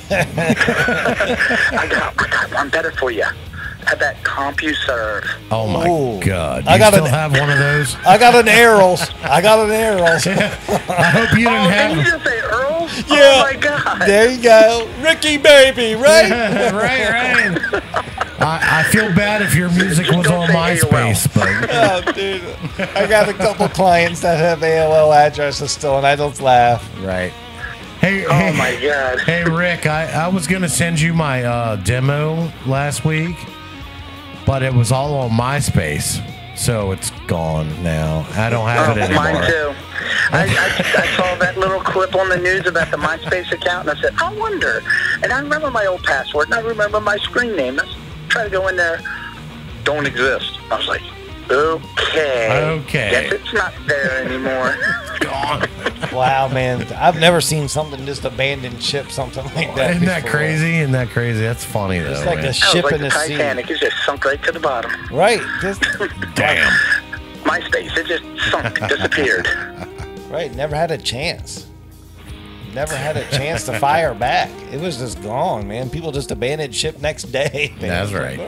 got I got one better for you. How about CompuServe? Oh my Ooh. God! You I got still an, have one of those? I got an Earls. I got an Earls. I hope you didn't oh, have. Did you just say Earls? Yeah. Oh my God! There you go, Ricky baby. Right? Yeah, right, right. I, I feel bad if your music was on MySpace, but oh, dude, I got a couple clients that have A O L addresses still, and I don't laugh. Right. Hey, oh hey, my God. Hey, Rick, I, I was gonna send you my uh, demo last week, but it was all on MySpace, so it's gone now. I don't have oh, it anymore. Mine too. I, I, I saw that little clip on the news about the MySpace account, and I said, I wonder. And I remember my old password, and I remember my screen name. Let's try to go in there. Don't exist. I was like, okay. Okay. Guess it's not there anymore. Gone. Wow, man. I've never seen something just abandoned ship, something like that. Isn't that before. crazy? Isn't that crazy? That's funny, though. It's like man. a ship like in the, the sea. Titanic. It just sunk right to the bottom. Right. Just, Damn. MySpace, it just sunk, disappeared. Right. Never had a chance. Never had a chance to fire back. It was just gone, man. People just abandoned ship next day. Man. That's right.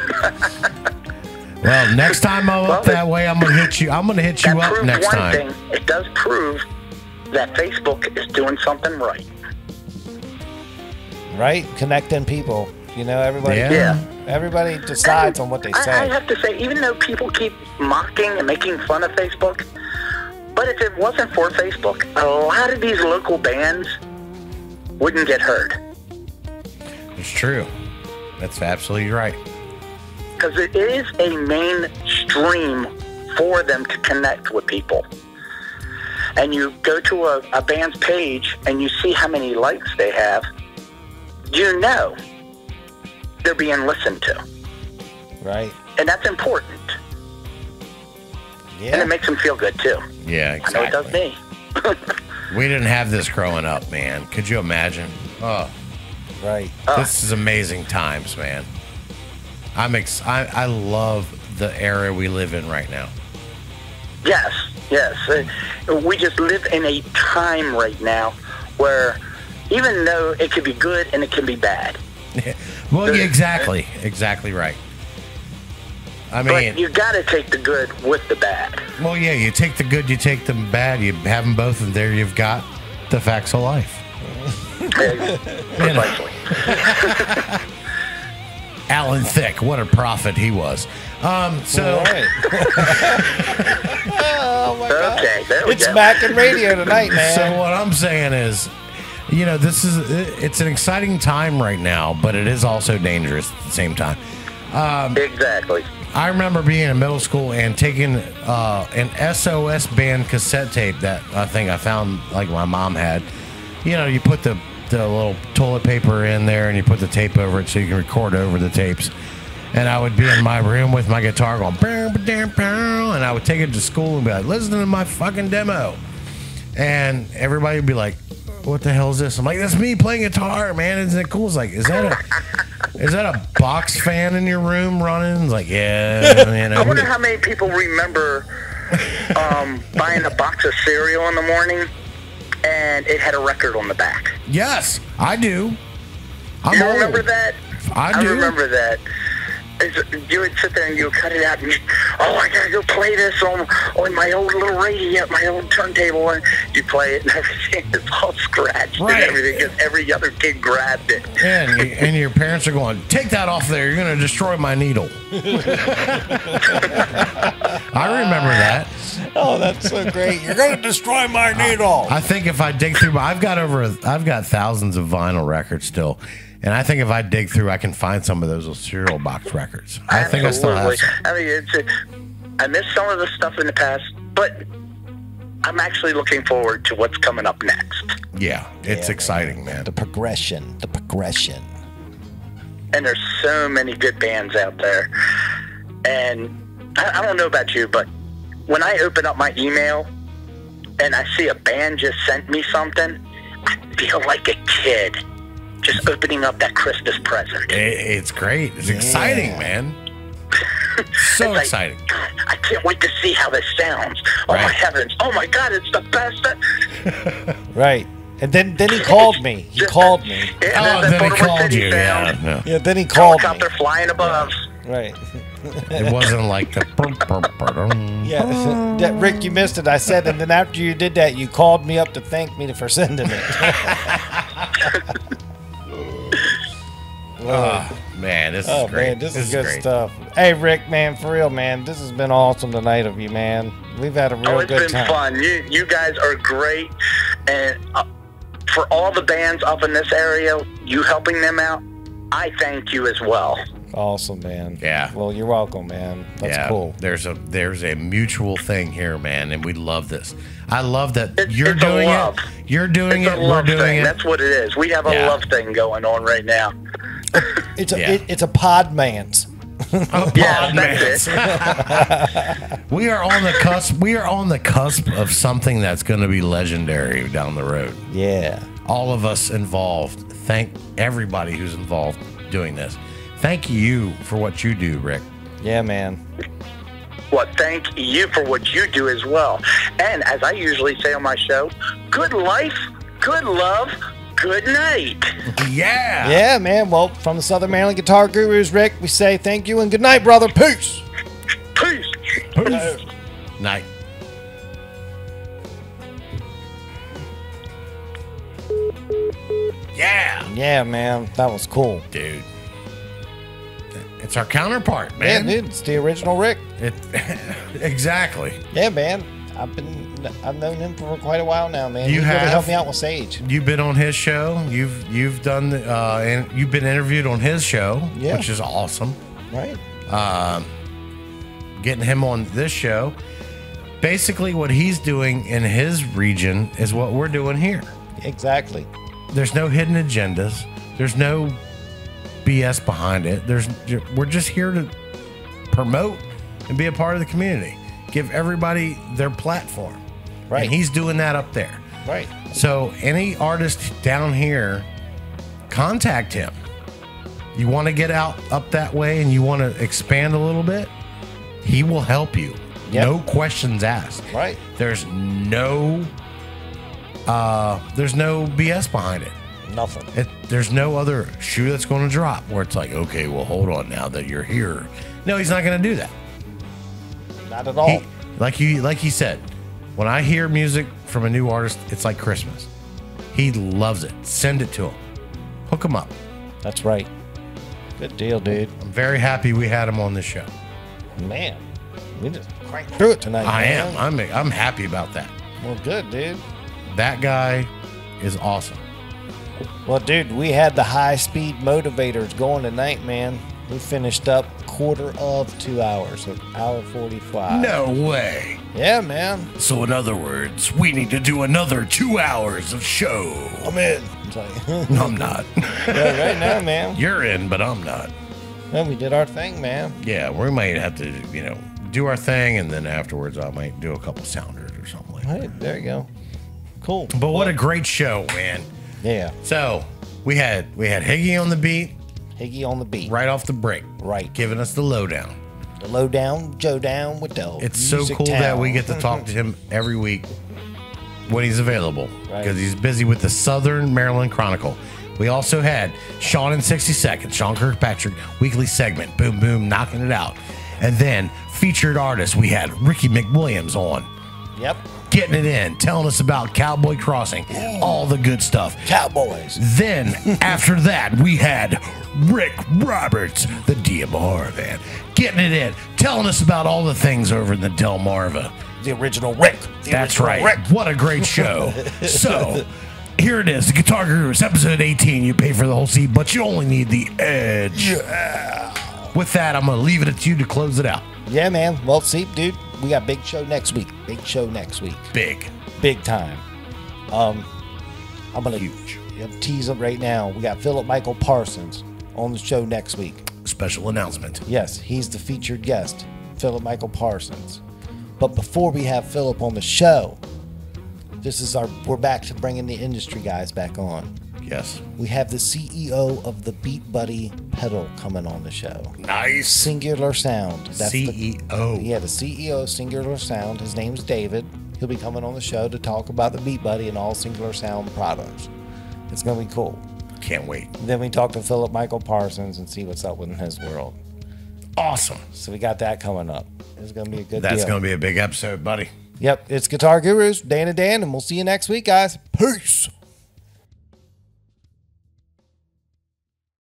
Well, next time I'm up that way, I'm gonna hit you. I'm gonna hit you up next one time. Thing, it does prove that Facebook is doing something right. Right? Connecting people. You know, everybody. Yeah. Yeah. Everybody decides on what they say. I, I have to say, even though people keep mocking and making fun of Facebook, but if it wasn't for Facebook, a lot of these local bands wouldn't get heard. It's true. That's absolutely right. Because it is a mainstream for them to connect with people. And you go to a, a band's page and you see how many likes they have, you know they're being listened to. Right. And that's important. Yeah. And it makes them feel good, too. Yeah, exactly. I know it does me. We didn't have this growing up, man. Could you imagine? Oh, right. Uh, this is amazing times, man. I'm ex- I, I love the era we live in right now. Yes. Yes. Uh, we just live in a time right now where even though it could be good and it can be bad. Well, yeah, exactly. Exactly right. I mean, but you got to take the good with the bad. Well, yeah, you take the good, you take the bad, you have them both, and there you've got the facts of life. Precisely. Alan Thicke, what a prophet he was. Um, so, right. Oh my God. Okay, there we it's go. Mackin' Radio tonight, man. So what I'm saying is, you know, this is it's an exciting time right now, but it is also dangerous at the same time. Um, exactly. I remember being in middle school and taking uh, an S O S band cassette tape that I think I found, like my mom had. You know, you put the, the little toilet paper in there and you put the tape over it so you can record over the tapes. And I would be in my room with my guitar going, bow, ba-dam, bow, and I would take it to school and be like, listen to my fucking demo. And everybody would be like, what the hell is this? I'm like, that's me playing guitar, man. Isn't it cool? It's like, is that a is that a box fan in your room running? It's like, yeah. You know. I wonder how many people remember um, buying a box of cereal in the morning and it had a record on the back. Yes, I do. I'm you old. remember that? I do. I remember that. You would sit there and you would cut it out and you, oh, I gotta go play this on on my old little radio, my old turntable, and you play it and everything is all scratched right. and everything because every other kid grabbed it. Yeah, and, you, and your parents are going, take that off there, you're gonna destroy my needle. I remember that. Oh, that's so great. You're gonna destroy my needle. I think if I dig through my, I've got over, a, I've got thousands of vinyl records still. And I think if I dig through, I can find some of those cereal box records. I Absolutely. think I still have some. I mean, it's a, I missed some of the stuff in the past, but I'm actually looking forward to what's coming up next. Yeah, it's Yeah, exciting, man. The progression, the progression. And there's so many good bands out there. And I, I don't know about you, but when I open up my email and I see a band just sent me something, I feel like a kid. Just opening up that Christmas present. It, it's great. It's yeah. exciting, man. So like, exciting. God, I can't wait to see how this sounds. Oh, right. my heavens. Oh, my God, it's the best. Right. And then, then he called me. He Just called that, me. Yeah, oh, that then he Baltimore called City you. sound. Yeah, no. Yeah, then he called Helicopter me. flying above. Right. It wasn't like the. Yeah, that, Rick, you missed it. I said, and then after you did that, you called me up to thank me for sending it. Oh, man, this is oh, great. man, this, this is good great. stuff. Hey, Rick, man, for real, man, this has been awesome tonight of you, man. We've had a real oh, it's good been time. fun. You, you guys are great. And uh, for all the bands up in this area, you helping them out, I thank you as well. Awesome, man. Yeah. Well, you're welcome, man. That's yeah, cool. There's a there's a mutual thing here, man, and we love this. I love that It, you're it's doing a love. it. You're doing it's it. A We're love doing thing. it. That's what it is. We have a Yeah. love thing going on right now. It's a Yeah. it, it's a podmans. Yeah, that's it. We are on the cusp. We are on the cusp of something that's going to be legendary down the road. Yeah. All of us involved. Thank everybody who's involved doing this. Thank you for what you do, Rick. Yeah, man. Well, thank you for what you do as well. And as I usually say on my show, good life, good love, good night. Yeah. Yeah, man. Well, from the Southern Maryland Guitar Gurus, Rick, we say thank you and good night, brother. Peace. Peace. Peace. Night. Yeah. Yeah, man. That was cool. Dude. It's our counterpart, man. Yeah, dude. It's the original Rick. It, exactly. Yeah, man. I've been I've known him for quite a while now, man. You He have really helped me out with Sage. You've been on his show. You've you've done uh, and you've been interviewed on his show, Yeah. which is awesome. Right. Um, getting him on this show. Basically, what he's doing in his region is what we're doing here. Exactly. There's no hidden agendas. There's no B S behind it. There's we're just here to promote and be a part of the community. Give everybody their platform. Right. And he's doing that up there. Right. So any artist down here, contact him. You want to get out up that way and you want to expand a little bit, he will help you. Yep. No questions asked. Right. There's no uh there's no B S behind it. Nothing. It, there's no other shoe that's going to drop where it's like, okay, well, hold on now that you're here. No, he's not going to do that. Not at all. He, like you, like he said, when I hear music from a new artist, it's like Christmas. He loves it. Send it to him. Hook him up. That's right. Good deal, dude. I'm very happy we had him on this show. Man, we just cranked through it tonight. I man. am. I'm. I'm happy about that. Well, good, dude. That guy is awesome. Well, dude, we had the high-speed motivators going tonight, man. We finished up quarter of two hours, so hour forty-five. No way. Yeah, man. So in other words, we need to do another two hours of show. I'm in. It's like, No, I'm not. yeah, right now, man. You're in, but I'm not. Well, we did our thing, man. Yeah, we might have to, you know, do our thing, and then afterwards I might do a couple sounders or something like that. Hey, there you go. Cool. But what a great show, man. Yeah. So we had we had Higgy on the beat. Higgy on the beat. Right off the break. Right. Giving us the lowdown. The lowdown, Joe down with the It's so music cool town. that we get to talk to him every week when he's available. Right. Because he's busy with the Southern Maryland Chronicle. We also had Sean in sixty seconds, Sean Kirkpatrick, weekly segment. Boom, boom, knocking it out. And then featured artists, we had Ricky Macwilliams on. Yep. Getting it in, telling us about Cowboy Crossing, all the good stuff. Cowboys. Then, after that, we had Rick Roberts, the D M R man, getting it in, telling us about all the things over in the Delmarva. The original Rick. The That's original right. Rick. What a great show. So, here it is, the Guitar Gurus, episode eighteen. You pay for the whole seat, but you only need the edge. Yeah. With that, I'm going to leave it to you to close it out. Yeah, man. Well, see, dude, we got big show next week. Big show next week. Big. Big time. Um, I'm gonna huge. tease it right now. We got Philip Michael Parsons on the show next week. Special announcement. Yes, he's the featured guest, Philip Michael Parsons. But before we have Philip on the show, this is our. We're back to bringing the industry guys back on. Yes. We have the C E O of the Beat Buddy pedal coming on the show. Nice. Singular Sound. That's C E O. The, yeah, the C E O of Singular Sound. His name's David. He'll be coming on the show to talk about the Beat Buddy and all Singular Sound products. It's going to be cool. Can't wait. Then we talk to Philip Michael Parsons and see what's up in his world. Awesome. So we got that coming up. It's going to be a good That's deal. going to be a big episode, buddy. Yep, it's Guitar Gurus, Dan and Dan, and we'll see you next week, guys. Peace.